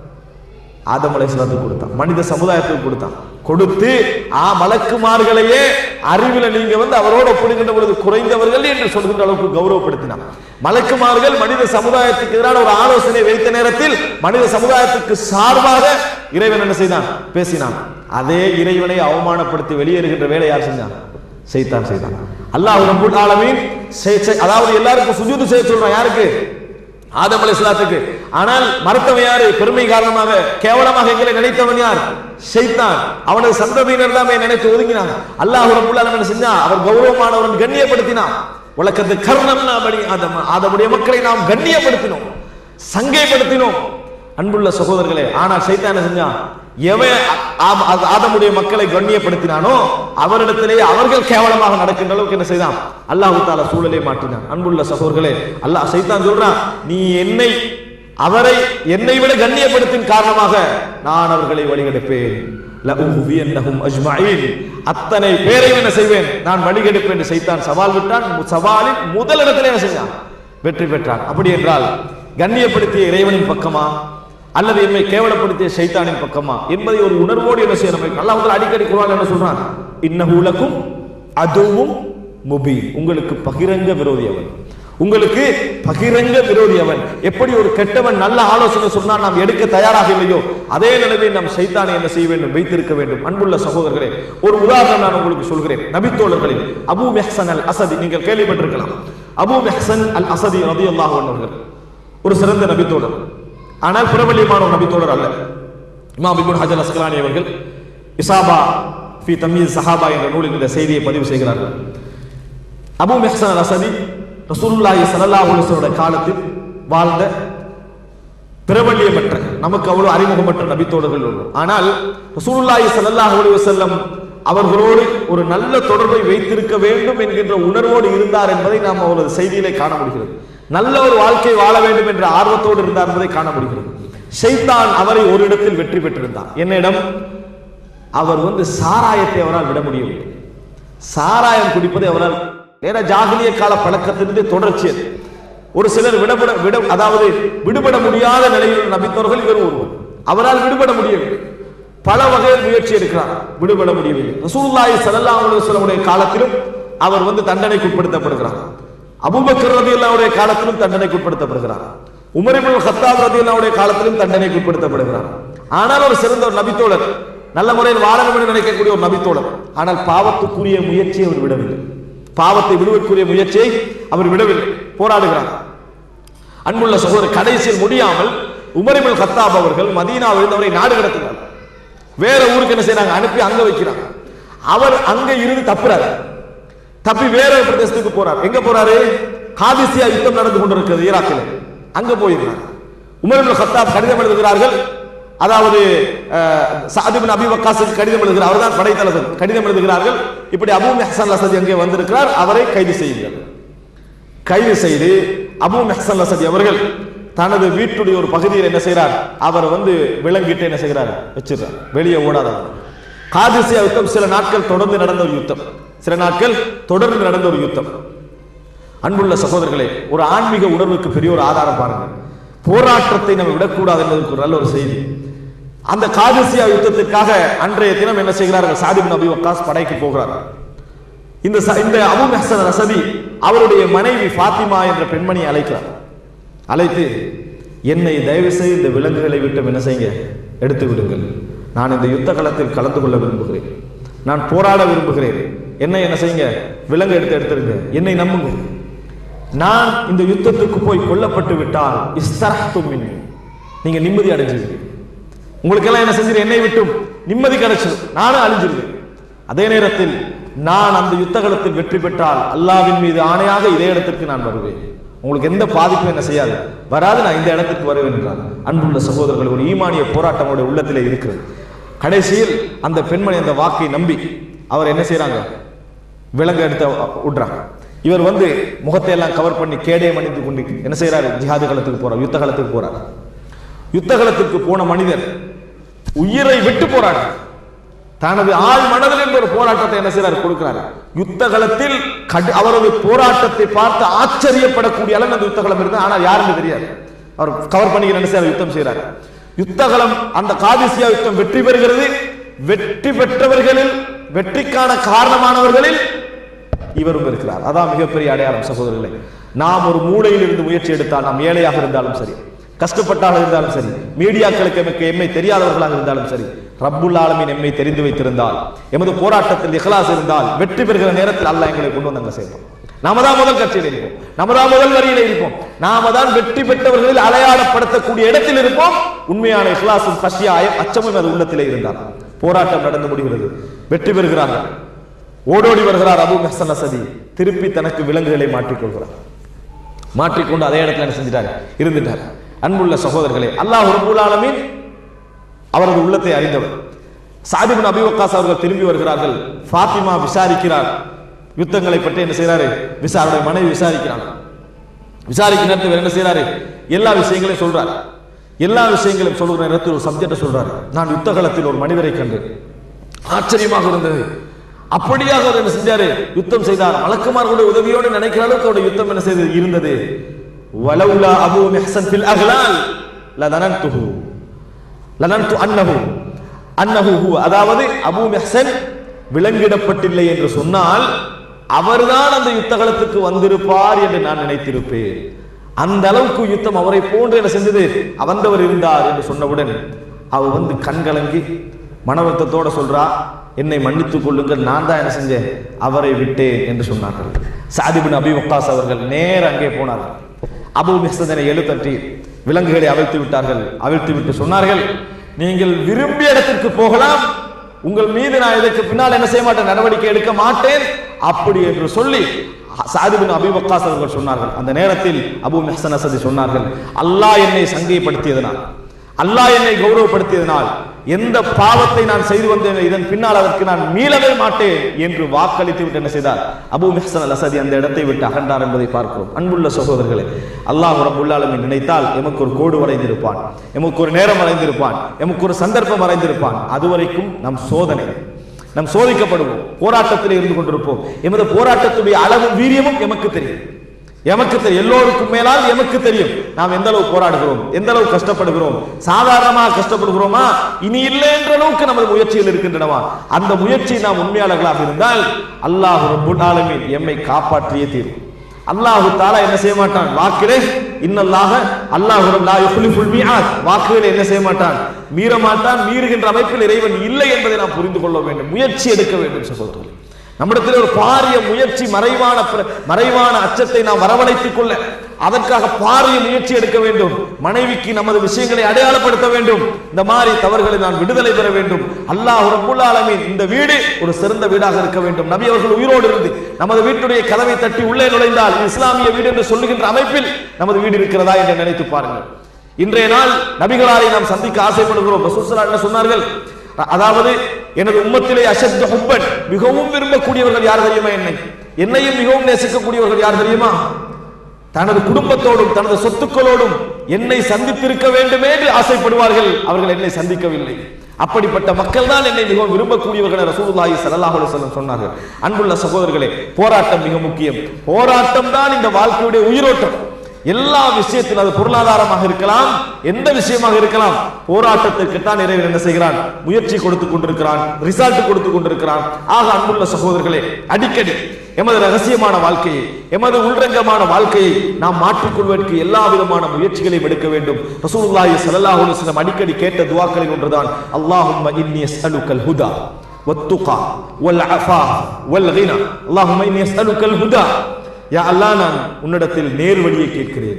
ஆதம் அலைஹிஸ்ஸலாத்துக்கு கொடுத்தான், மனித சமுதாயத்துக்கு கொடுத்தான். கொடுத்து ஆ மலக்குமார்களையே அறிவில நீங்க வந்து அவரோடு ஒப்பிடுகின்ற பொழுது குறைந்தவர்கள் என்று சொல்கின்ற அளவுக்கு கௌரவப்படுத்தினான். மலக்குமார்கள் மனித சமுதாயத்துக்கு எதிரான ஒரு ஆலோசனை வைத்த நேரத்தில் மனித சமுதாயத்துக்கு சார்பாக இறைவன் என்ன செய்தான்? பேசினான். அதே இறைவனை அவமானப்படுத்தி வெளியேறுகின்ற வேலை யார் செஞ்சான்? ஷைத்தான் செய்தான். அல்லாஹ் ரப்பல் ஆலமீன் அதாவது எல்லாருக்கும் சுஜூது செய்ய சொல்றான். யாருக்கு? ஆதம் அலைஹிஸ்ஸலாத்துக்கு. ஆனால் மறுத்தவன் யாரு? பெருமை காரணமாக கேவலமாக எங்களை நினைத்தவன் யார்? ஷைத்தான். அவனது சந்ததியினர் தான் நினைத்து ஒதுங்கினாங்க. அல்லாஹ் ரப்பல் ஆலமீன் என்ன செஞ்சான்? அவர் கௌரவமானவன், கண்ணியப்படுத்தினான். வலக்கத் கர்ரம்னா பனி ஆதம், ஆதமுடைய மக்களை நாம் கண்ணியப்படுத்தினோம், சங்கைப்படுத்தினோம். அன்புள்ள சகோதரர்களே, ஆனால் ஷைத்தான் என்ன செஞ்சான்? எவன் ஆதமுடைய மக்களை கண்ணியப்படுத்தினானோ அவரிடத்திலேயே அவர்கள் கேவலமாக நடக்கின்ற அளவுக்கு என்ன செய்தான்? அல்லாஹ் தஆலா சூழலை மாற்றினான். அன்புள்ள சகோதரர்களே, அல்லாஹ் ஷைத்தான் சொல்றான், நீ என்னை அவரை என்னை விட கண்ணியப்படுத்தின் காரணமாக நான் அவர்களை வழிகெடுப்பேன், லஉஹ்வியன்னஹும் அஜ்மஈன், அத்தனை பேரையும் என்ன செய்வேன்? நான் வழிகெடுப்பேன் என்று ஷைத்தான் சவால் விட்டான். சவாலில் முதல் இடத்திலே என்ன செஞ்சான்? வெற்றி பெற்றான். அப்படி என்றால் கண்ணியப்படுத்திய இறைவனின் பக்கமா அல்லது என்னை கேவலப்படுத்திய ஷைத்தானின் பக்கமா என்பதை ஒரு உணர்வோடு என்ன செய்யணும்? அல்லாஹ் வந்து அடிக்கடி குர்ஆன்ல என்ன சொல்றான்? இன்னஹு லக்கும் அதுவும் முபீன், உங்களுக்கு பகிரங்க விரோதி அவன், உங்களுக்கு பகிரங்க விரோதி அவன். எப்படி ஒரு கெட்டவன் நல்ல ஆலோசனை சொன்னால் நாம் எடுக்க தயாராக இல்லையோ அதே நிலையில் நாம் ஷைத்தானை என்ன செய்ய வேண்டும்? வைத்திருக்க வேண்டும். அன்புள்ள சகோதரர்களே, ஒரு உதாரணம் நான் உங்களுக்கு சொல்கிறேன். நபித்தோழர்களில் அபூ மெஹ்சன் அல் அஸதி நீங்கள் கேள்விப்பட்டிருக்கலாம். அபூ மெஹ்சன் அல் அஸதி ரலியல்லாஹு அன்ஹு அவர்கள் ஒரு சிறந்த நபித்தோழர், ஆனால் பிரபல்யமான ஒரு நபித்தோழர் அல்ல. இமாம் இப்னு ஹஜர் அஸ்கலானி அவர்கள் இசாபா ஃபி தம்யீஸ் ஸஹாபா என்ற நூலில் இந்த செய்தியை பதிவு செய்கிறார்கள். அபூ மிஹ்சன் அல் அஸதி ரசூலுல்லாஹி ஸல்லல்லாஹு அலைஹி வஸல்லம் காலத்தில் வாழ்ந்த பிரபல்யமற்ற, நமக்கு அவ்வளவு அறிமுகமற்ற நபித்தோழர்கள் உள்ளனர். ஆனால் ரசூலுல்லாஹி ஸல்லல்லாஹு அலைஹி வஸல்லம் அவர்களோடு ஒரு நல்ல தொடர்பை வைத்திருக்க வேண்டும் என்கின்ற உணர்வோடு இருந்தார் என்பதை நாம் அவரது செய்தியிலே காண முடிகிறது. நல்ல ஒரு வாழ்க்கை வாழ வேண்டும் என்ற ஆர்வத்தோடு இருந்தார் என்பதை காண முடிகிறது. ஷைத்தான் அவரை ஒரு இடத்தில் வெற்றி பெற்றிருந்தார். என்னிடம் அவர் வந்து சாராயத்தை அவரால் விட முடியவில்லை. சாராயம் குடிப்பதை அவரால், ஏன்னா ஜாகிலிய கால பழக்கத்திலிருந்து தொடர்ச்சி அது. ஒரு சிலர் விடப்பட விட அதாவது விடுபட முடியாத நிலையில் நபித்தவர்கள் இவர் ஒருவர். அவரால் விடுபட முடியவில்லை. பல வகையில் முயற்சி எடுக்கிறார், விடுபட முடியவில்லை. ரசூலுல்லாஹி ஸல்லல்லாஹு அலைஹி வஸல்லம் காலத்திலும் அவர் வந்து தண்டனைக்கு உட்படுத்தப்படுகிறார். அபூபக்கர் ரலியல்லாஹு அன்ஹுடைய காலத்திலும் தண்டனைக்கு உட்படுத்தப்படுகிறார். உமர் இப்னு கத்தாப் ரலியல்லாஹு அன்ஹுடைய காலத்திலும் தண்டனைக்கு உட்படுத்தப்படுகிறார். ஆனால் ஒரு சிறந்த ஒரு நபித்தோழர், நல்ல முறையில் வாழ வேண்டும் என்று நினைக்கக்கூடிய ஒரு நபித்தோழர். ஆனால் பாவத்துக்குரிய முயற்சியை அவர் விடவில்லை. பாவத்தை விடுவதற்குரிய முயற்சியை அவர் விடவில்லை, போராடுகிறார். அன்புள்ள சகோதரர், கடைசியில் முடியாமல் உமர் இப்னு கத்தாப் அவர்கள் மதீனாவில் அவரை நாடு கடத்துகிறார். வேற ஊருக்கு என்ன செய்யறாங்க, அனுப்பி அங்க வைக்கிறாங்க. அவர் அங்க இருந்து தப்புறாரு, தப்பி வேற பிரதேசத்துக்கு போறார். எங்க போறாரு? காதிசியா யுத்தம் நடந்து கொண்டிருக்கிறது ஈராக்கில், அங்க போயிருக்கிறார். உமர் இப்னு கத்தாப் கடிதம் எழுதுகிறார்கள். அதாவது சஅத் இப்னு அபீ வக்காஸுக்கு கடிதம் எழுதுகிறார். அவர்தான் படைத்தளபதி. கடிதம் எழுதுகிறார்கள், இப்படி அபூ மிஹ்சன் அல் அஸதி அங்கே வந்திருக்கிறார், அவரை கைது செய்யுங்கள். கைது செய்து அபூ மிஹ்சன் அல் அஸதி அவர்கள் தனது வீட்டுடைய ஒரு பகுதியில் என்ன செய்கிறார், அவர் வந்து விலங்கிட்டு என்ன செய்கிறார், வச்சிருக்கார், வெளியே ஓடாத. காதிசியா யுத்தம் சில நாட்கள் தொடர்ந்து நடந்த ஒரு யுத்தம், சில நாட்கள் தொடர்ந்து நடந்த ஒரு யுத்தம். அன்புள்ள சகோதரர்களே, ஒரு ஆன்மீக உணர்வுக்கு பெரிய ஒரு ஆதாரம் பாருங்க. போராட்டத்தை நம்ம விடக்கூடாது என்பதற்கு ஒரு நல்ல ஒரு செய்தி. அந்த காதிசியா யுத்தத்திற்காக அன்றைய தினம் என்ன செய்கிறார்கள், சஅத் இப்னு அபீ வக்காஸ் படைக்கு போகிறார்கள். இந்த இந்த அபூ மிஹ்சன் அல் அஸதி அவருடைய மனைவி ஃபாத்திமா என்ற பெண்மணியை அழைக்கிறார். அழைத்து, என்னை தயவு செய்து இந்த விலங்குகளை விட்டு என்ன செய்யுங்க, எடுத்து விடுங்கள். நான் இந்த யுத்த களத்தில் கலந்து கொள்ள விரும்புகிறேன், நான் போராட விரும்புகிறேன். என்னை என்ன செய்யுங்க, விலங்கு எடுத்து எடுத்துருங்க, என்னை நம்புங்க. நான் இந்த யுத்தத்துக்கு போய் கொல்லப்பட்டு விட்டால் இஸ்தரஹ்தும் மின்னி, நீங்க நிம்மதி அடைஞ்சிருக்கீங்க. உங்களுக்கு எல்லாம் என்ன செஞ்சிரு, என்னை விட்டும் நிம்மதி கிடைச்சிடும், நானும் அழிஞ்சிருக்கேன். அதே நேரத்தில் நான் அந்த யுத்த களத்தில் வெற்றி பெற்றால் அல்லாஹ்வின் மீது ஆணையாக இதே இடத்திற்கு நான் வருவேன், உங்களுக்கு எந்த பாதிப்பும் என்ன செய்யாது, வராது, நான் இந்த இடத்துக்கு வருவேன் என்றார். அன்புள்ள சகோதரர்கள், ஒரு ஈமானிய போராட்டம் அவருடைய உள்ளத்திலே இருக்கிறது. கடைசியில் அந்த பெண்மணி அந்த வாக்கை நம்பி அவர் என்ன செய்யறாங்க, விலங்கு எடுத்து விடுறாங்க. இவர் வந்து முகத்தை எல்லாம் கவர் பண்ணி கேடயம் அணிந்து கொண்டு என்ன செய்யறாரு, ஜிஹாது களத்துக்கு போறார், யுத்த களத்துக்கு போறார். யுத்த களத்துக்கு போன மனிதர் உயிரை விட்டு போராட தனது ஆள் மனதில் என்ற ஒரு போராட்டத்தை என்ன செய்யறாரு, கொடுக்கிறார். யுத்த களத்தில் அவரது போராட்டத்தை பார்த்து ஆச்சரியப்படக்கூடிய அளவு அந்த யுத்த களம் இருக்கு. ஆனால் யாருன்னு தெரியாது. அவர் கவர் பண்ணி என்ன செய்யறாரு, யுத்தம் செய்யறாரு. யுத்த களம் அந்த காதிசியா யுத்தம் வெற்றி பெறுகிறது. வெற்றி பெற்றவர்களில், வெற்றிக்கான காரணமானவர்களில் இவரும் இருக்கிறார். அதான் மிகப்பெரிய அடையாளம் சகோதரர்களே. நாம் ஒரு மூலையில் இருந்து முயற்சி எடுத்தால், நாம் ஏழையாக இருந்தாலும் சரி, கஷ்டப்பட்டாக இருந்தாலும் சரி, மீடியாக்களுக்கு எமக்கு எம்மை தெரியாதவர்களாக இருந்தாலும் சரி, ரப்புல் ஆலமீன் எம்மை தெரிந்து வைத்திருந்தால், எமது போராட்டத்தில் இஹ்லாஸ் இருந்தால், வெற்றி பெறுகிற நேரத்தில் அல்லாஹ் எங்களை கொண்டு வந்து அங்க சேர்ப்போம். நாம தான் முதல் கட்சியில் இருப்போம், நாம தான் முதல் வரியில இருப்போம், நாம தான் வெற்றி பெற்றவர்களில் அடையாளப்படுத்தக்கூடிய இடத்தில் இருப்போம். உண்மையான இஹ்லாஸும் கஷ்யாயம் அச்சமும் அது உள்ளத்திலே இருந்தால் போராட்டம் நடந்து முடிகிறது, வெற்றி பெறுகிறார்கள். ஓடோடி வருகிறார் அபூ மிஹ்சன் அல் அஸதி. திருப்பி தனக்கு விலங்குகளை மாற்றிக்கொள்கிறார். மாற்றிக்கொண்டு அதே இடத்துல என்ன செஞ்சிட்டார், இருந்துட்டார். அன்புள்ள சகோதரர்களே, அல்லாஹ் ரப்பல் ஆலமீன் அவரது உள்ளத்தை அறிந்தவர். சஅத் இப்னு அபீ வக்காஸ் அவர்கள் திரும்பி வருகிறார்கள். ஃபாத்திமா விசாரிக்கிறார், யுத்தங்களை பற்றி என்ன செய்யறாரு, விசாரணை மனைவி விசாரிக்கிறார். விசாரிக்கிற நேரத்தில் என்ன செய்யறாரு, எல்லா விஷயங்களையும் சொல்றாரு. எல்லா விஷயங்களையும் சொல்லுகிற நேரத்தில் ஒரு சப்ஜெக்ட் சொல்றாரு. நான் யுத்த களத்தில் ஒரு மனிதரை கண்டு ஆச்சரியமாக இருந்தது. அப்படியாக அவர் என்ன செஞ்சாரு, யுத்தம் செய்தார். மலக்குமார்களுடைய உதவியோடு நினைக்கிற அளவுக்கு அவருடைய யுத்தம் என்ன செய்தது, இருந்தது. வலவுலா அபூ மிஹ்சன் ஃபில் அக்லால் லதனன்துஹு லதனன்து அன்னஹு அன்னஹு ஹுவ, அதாவது அபூ மிஹ்சன் விலங்கிடப்பட்டில்லை என்று சொன்னால் அவர்தான் அந்த யுத்த களத்துக்கு வந்திருப்பார் என்று நான் நினைத்திருப்பேன். அந்த அளவுக்கு யுத்தம் அவரை போன்று என்ன செஞ்சது, அவந்தவர் இருந்தார் என்று சொன்னவுடன் அவர் வந்து கண்கலங்கி மனவர்த்தத்தோட சொல்றா, என்னை மன்னித்துக் கொள்ளுங்கள், நான் தான் என்ன செஞ்சேன், அவரை விட்டேன் என்று சொன்னார்கள். சஅத் இப்னு அபீ வக்காஸ் அவர்கள் நேர அங்கே போனார்கள். அபூ மிஹ்சனை எழுத்தட்டி விலங்குகளை அவிழ்த்து விட்டார்கள். அவிழ்த்து விட்டு சொன்னார்கள், நீங்கள் விரும்பிய இடத்திற்கு போகலாம், உங்கள் மீது நான் இதற்கு பின்னால் என்ன செய்ய மாட்டேன், நடவடிக்கை எடுக்க மாட்டேன் அப்படி என்று சொல்லி சஅத் பின் அபீ வக்காஸ் அவர்கள் சொன்னார்கள். அந்த நேரத்தில் அபூ முஹ்ஸன் அஸதி சொன்னார்கள், அல்லாஹ் என்னை சங்கைப்படுத்தியதனால், அல்லாஹ் என்னை கௌரவப்படுத்தியதனால் எந்த பாவத்தை நான் செய்து வந்தேன் இதன் பின்னால் அதற்கு நான் மீளவே மாட்டேன் என்று வாக்களித்து விட்டு என்ன செய்தார், அபூ முஹ்ஸன் அல் அஸதி அந்த இடத்தை விட்டு அகன்றார் என்பதை பார்க்கிறோம். அன்புள்ள சகோதரர்களே, அல்லாஹ் ரப்பல் ஆலமீன் நினைத்தால் எமக்கு ஒரு கோடு வரைந்திருப்பான், எமக்கு ஒரு நேரம் வரைந்திருப்பான், எமக்கு ஒரு சந்தர்ப்பம் வரைந்திருப்பான். அதுவரைக்கும் நம் சோதனை, நம் சோதிக்கப்படுவோம், போராட்டத்தில் இருந்து கொண்டிருப்போம். எமது போராட்டத்துடைய அளவும் வீரியமும் எமக்கு தெரியும், எமக்கு தெரியும், எல்லோருக்கும் மேலால் எமக்கு தெரியும் நாம் எந்த அளவு போராடுகிறோம், எந்த அளவு கஷ்டப்படுகிறோம். சாதாரணமாக கஷ்டப்படுகிறோமா, இனி இல்லை என்ற அளவுக்கு நமது முயற்சிகள் இருக்கின்றனவா? அந்த முயற்சியை நாம் உண்மையாளர்களாக இருந்தால் அல்லாஹ் ரப்பல் ஆலமீன் எம்மை காப்பாற்றியே தீரும். அல்லாஹு தஆலா என்ன செய்ய மாட்டான், வாக்கிலே இன்னல்லாஹ அல்லாஹு லா யுக்லிஃபுல் மிஆத், வாக்குகளை என்ன செய்ய மாட்டான், மீற மாட்டான். மீறுகின்ற அமைப்பில் இறைவன் இல்லை என்பதை நாம் புரிந்து கொள்ள வேண்டும், முயற்சி எடுக்க வேண்டும் சகோதரர்களே. நம்மிடத்தில் ஒரு பாரிய முயற்சி, மறைவான மறைவான அச்சத்தை நாம் வரவழைத்துக் கொள்ள அதற்காக பாரிய முயற்சி எடுக்க வேண்டும். மனைவிக்கு நமது விஷயங்களை அடையாளப்படுத்த வேண்டும். இந்த மாதிரி தவறுகளை நான் விடுதலை பெற வேண்டும். அல்லாஹ் ரப்பல் ஆலமீன் இந்த வீடு ஒரு சிறந்த வீடாக இருக்க வேண்டும். நபி அவர்கள் உயிரோடு இருந்து நமது வீட்டுடைய கதவை தட்டி உள்ளே நுழைந்தால் இஸ்லாமிய வீடு என்று சொல்லுகின்ற அமைப்பில் நமது வீடு இருக்கிறதா என்று நினைத்து பாருங்கள். இன்றைய நாள் நபிகளாரை நாம் சந்திக்க ஆசைப்படுகிறோம். ரசூல் ஸல்லல்லாஹு அலைஹி வஸல்லம் சொன்னார்கள், அதாவது எனது உம்மத்திலே அஷத்த ஹுப்பன், மிகவும் விரும்பக்கூடியவர்கள் யார் தெரியுமா, என்னை என்னையும் மிகவும் நேசிக்கக்கூடியவர்கள் யார் தெரியுமா, தனது குடும்பத்தோடும் தனது சொத்துக்களோடும் என்னை சந்தித்திருக்க வேண்டுமே என்று ஆசைப்படுவார்கள். அவர்கள் என்னை சந்திக்கவில்லை. அப்படிப்பட்ட மக்கள் தான் என்னை மிகவும் விரும்பக்கூடியவர்கள் ரசூலுல்லாஹி ஸல்லல்லாஹு அலைஹி வஸல்லம் சொன்னார்கள். அன்புள்ள சகோதரர்களே, போராட்டம் மிக முக்கியம். போராட்டம் தான் இந்த வாழ்க்கையுடைய உயிரோட்டம். எல்லா விஷயத்திலும், அது பொருளாதாரமாக இருக்கலாம், எந்த விஷயமாக இருக்கலாம், போராட்டத்திற்கு தான் இறைவன் என்ன செய்கிறான், முயற்சி கொடுத்து கொண்டிருக்கிறான், ரிசல்ட் கொடுத்து கொண்டிருக்கிறான். ஆக அன்புள்ள சகோதரர்களே, அடிக்கடி எமது ரகசியமான வாழ்க்கையை, எமது உள்ரங்கமான வாழ்க்கையை நாம் மாற்றிக்கொள்வதற்கு எல்லா விதமான முயற்சிகளையும் எடுக்க வேண்டும். ரசூலுல்லாஹி ஸல்லல்லாஹு அலைஹி வஸல்லம் அடிக்கடி கேட்ட துஆக்களில் ஒன்றுதான், அல்லாஹும்ம இன்னி அஸ்அலுக்கல் ஹுதா வத்துகா வல் அஃபா வல் கினா. அல்லாஹும்ம இன்னி அஸ்அலுக்கல் ஹுதா, யா அல்லாஹ் நான் உன்னிடத்தில் நேர் வழியை கேட்கிறேன்,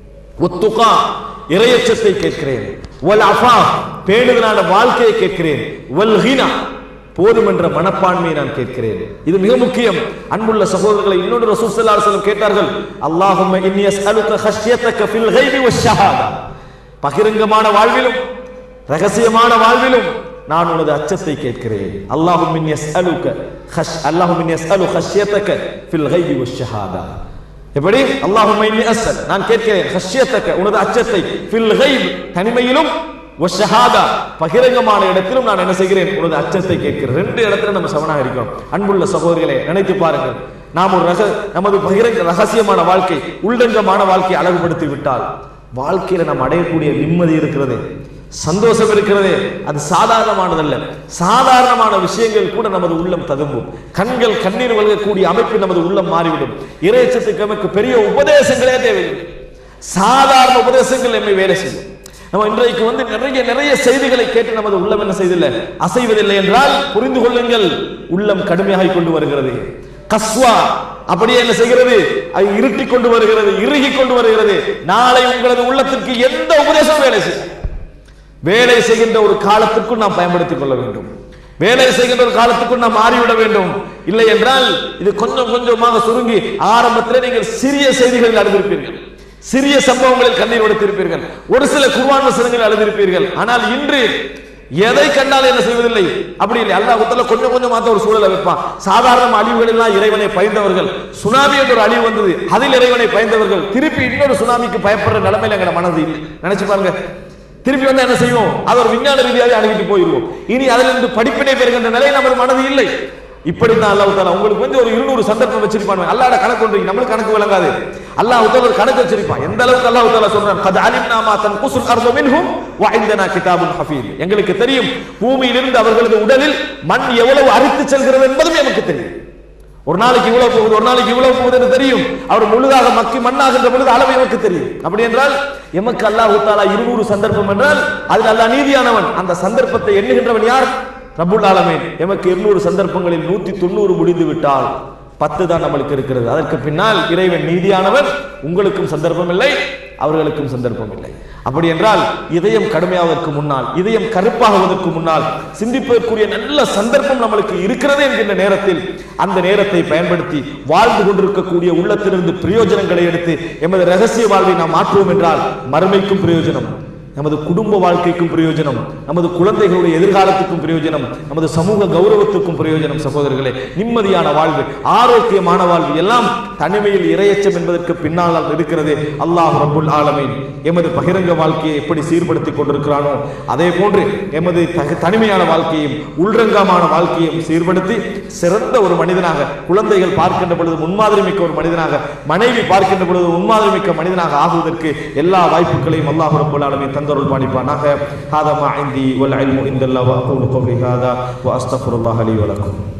வத்துகா இறையச்சத்தை கேட்கிறேன், வல் அஃபா பேணுதலான வாழ்க்கையை கேட்கிறேன், வல் கினா போதும் என்ற மனப்பான்மையை நான் கேட்கிறேன். இது மிக முக்கியம். அன்புள்ள சகோதரர்களை, இன்னொரு ரசூல் ஸல்லல்லாஹு அலைஹி வஸல்லம் கேட்டார்கள், அல்லாஹும்ம இன்னி அஸ்அலுக ஹஷ்யதக ஃபில் கைபி வஷ்ஷஹாதா, பகிரங்கமான வாழ்விலும் ரகசியமான வாழ்விலும் நான் உனது அச்சத்தை கேட்கிறேன். அல்லாஹும்ம இன்னி அஸ்அலுக ஹஷ் அல்லாஹும்ம இன்னி அஸ்அலு ஹஷ்யதக ஃபில் கைபி வஷ்ஷஹாதா. எப்படி? அல்லாஹும்ம இன்னி அஸ்அல், நான் கேட்கிறேன், ஹஷ்யதக உனது அச்சத்தை, ஃபில் கைப் தனிமையிலும், வஷ்ஷஹாதா பகிரங்கமான இடத்திலும் நான் என்ன செய்கிறேன், உனது அச்சத்தை கேட்கிறேன். ரெண்டு இடத்துல நம்ம சமனாக இருக்கிறோம். அன்புள்ள சகோதரிகளே, நினைத்து பாருங்கள், நாம் ஒரு ரக நமது பகிரங்க ரகசியமான வாழ்க்கை, உள்ளங்கமான வாழ்க்கையை அழகுபடுத்தி விட்டால் வாழ்க்கையில நாம் அடையக்கூடிய நிம்மதி இருக்கிறது, சந்தோஷம் இருக்கிறது, அது சாதாரணமானதல்ல. சாதாரணமான விஷயங்கள் கூட நமது உள்ளம் ததும்பும், கண்கள் கண்ணீர் வழங்கக்கூடிய அமைப்பில் நமது உள்ளம் மாறிவிடும். இறைச்சத்துக்கு நமக்கு பெரிய உபதேசங்களே தேவையில்லை, சாதாரண உபதேசங்கள் நம்மை வேலை செய்யும். நம்ம இன்றைக்கு வந்து நிறைய நிறைய செய்திகளை கேட்டு நமது உள்ளம் என்ன செய்தில்லை, அசைவதில்லை என்றால் புரிந்து கொள்ளுங்கள், உள்ளம் கடுமையாகி கொண்டு வருகிறது. கஸ்வா அப்படியே என்ன செய்கிறது, அது இருட்டி கொண்டு வருகிறது, இறுகி கொண்டு வருகிறது. நாளை உங்களது உள்ளத்திற்கு எந்த உபதேசம் வேலை செய்யும், வேலை செய்கின்ற ஒரு காலத்திற்குள் நாம் பயன்படுத்திக் கொள்ள வேண்டும். வேலை செய்கின்ற ஒரு காலத்துக்குள் நாம் மாறிவிட வேண்டும். இல்லை என்றால் இது கொஞ்சம் கொஞ்சமாக சுருங்கி ஆரம்பத்திலே நீங்கள் சிறிய செய்திகளில் அழுதிருப்பீர்கள், சிறிய சம்பவங்களில் கண்ணீர் வடித்திருப்பீர்கள், ஒரு சில குர்ஆன் வசனங்களில் அழுதிருப்பீர்கள். ஆனால் இன்று எதை கண்டாலும் என்ன செய்வதில்லை, அப்படி இல்லை. அல்லாஹ் தஆலா கொஞ்சம் கொஞ்சம் மாத்த ஒரு சூழலை வைப்பான். சாதாரண அழிவுகள் எல்லாம் இறைவனை பயந்தவர்கள், சுனாமி என்ற ஒரு அழிவு வந்தது, அதில் இறைவனை பயந்தவர்கள் திருப்பி இன்னொரு சுனாமிக்கு பயப்படுற நிலைமையில எங்க மனது இல்லை. நினைச்சு பாருங்க, திருப்பி வந்து என்ன செய்வோம், அது ஒரு விஞ்ஞான ரீதியாக அணுகிட்டு போயிருவோம். இனி அதிலிருந்து படிப்பினை பெறுகின்ற நிலை நமது மனது இல்லை. இப்படித்தான் அல்லாஹ் தஆலா உங்களுக்கு வந்து ஒரு இருநூறு சந்தர்ப்பம் வச்சிருப்பான். அல்லாஹ்ட கணக்கு ஒன்று நம்மளுக்கு கணக்கு விளங்காது. அல்லாஹ் தஆலா ஒரு கணக்கு வச்சிருப்பான். எந்த அளவுக்கு அல்லாஹ் தஆலா சொல்றான், கத் அலிம்னா மா தன்குசுல் அர்து மின்ஹும் வ இந்தனா கிதாபுன் ஹஃபீஸ். எங்களுக்கு தெரியும் பூமியிலிருந்து அவர்களது உடலில் மண் எவ்வளவு அரித்து செல்கிறது என்பதும் எனக்கு தெரியும். ஒரு நாளைக்கு இவ்வளவு போகுது, ஒரு நாளைக்கு இவ்வளவு போகுது என்று தெரியும். அவர் முழுதாக மக்கி மண்ணாகின்ற பொழுது அளவு எமக்கு தெரியும். அப்படி என்றால் எமக்கு அல்லாஹ் தஆலா இருநூறு சந்தர்ப்பம் என்றால் அதில் அல்லாஹ் நீதியானவன். அந்த சந்தர்ப்பத்தை எண்ணுகின்றவன் யார்? ரப்புல் ஆலமீன். எமக்கு இருநூறு சந்தர்ப்பங்களில் நூத்தி தொண்ணூறு முடிந்து விட்டால் பத்து தான் நம்மளுக்கு இருக்கிறது. அதற்கு பின்னால் இறைவன் நீதியானவர், உங்களுக்கும் சந்தர்ப்பம் இல்லை, அவர்களுக்கும் சந்தர்ப்பம் இல்லை. அப்படி என்றால் இதயம் கடுமையாவதற்கு முன்னால், இதயம் கருப்பாகுவதற்கு முன்னால் சிந்திப்பதற்குரிய நல்ல சந்தர்ப்பம் நம்மளுக்கு இருக்கிறது என்கின்ற நேரத்தில் அந்த நேரத்தை பயன்படுத்தி வாழ்ந்து கொண்டிருக்கக்கூடிய உள்ளத்திலிருந்து பிரயோஜனங்களை எடுத்து எமது ரகசிய வாழ்வை நாம் மாற்றுவோம் என்றால் மறுமைக்கும் பிரயோஜனம், நமது குடும்ப வாழ்க்கைக்கும் பிரயோஜனம், நமது குழந்தைகளுடைய எதிர்காலத்துக்கும் பிரயோஜனம், நமது சமூக கௌரவத்துக்கும் பிரயோஜனம். சகோதரர்களே, நிம்மதியான வாழ்வு, ஆரோக்கியமான வாழ்வு எல்லாம் தனிமையில் இறையச்சம் என்பதற்கு பின்னால் இருக்கிறது. அல்லாஹ் ரப்புல் ஆலமீன் எமது பகிரங்க வாழ்க்கையை எப்படி சீர்படுத்திக் கொண்டிருக்கிறானோ அதே போன்று எமது தனிமையான வாழ்க்கையும் உள்ரங்கமான வாழ்க்கையும் சீர்படுத்தி சிறந்த ஒரு மனிதனாக, குழந்தைகள் பார்க்கின்ற பொழுது முன்மாதிரி மிக்க ஒரு மனிதனாக, மனைவி பார்க்கின்ற பொழுது முன்மாதிரி மிக்க மனிதனாக ஆகுவதற்கு எல்லா வாய்ப்புகளையும் அல்லாஹ் ரப்புல் ஆலமீன் தந்தருள் பாணிப்பானாக. ஹாதா மா இந்தி வல் இல்மு இந்தல்லாஹ் வ அகூலு கௌலி ஹாதா வ அஸ்தக்ஃபிருல்லாஹ லி வ லக்கும்.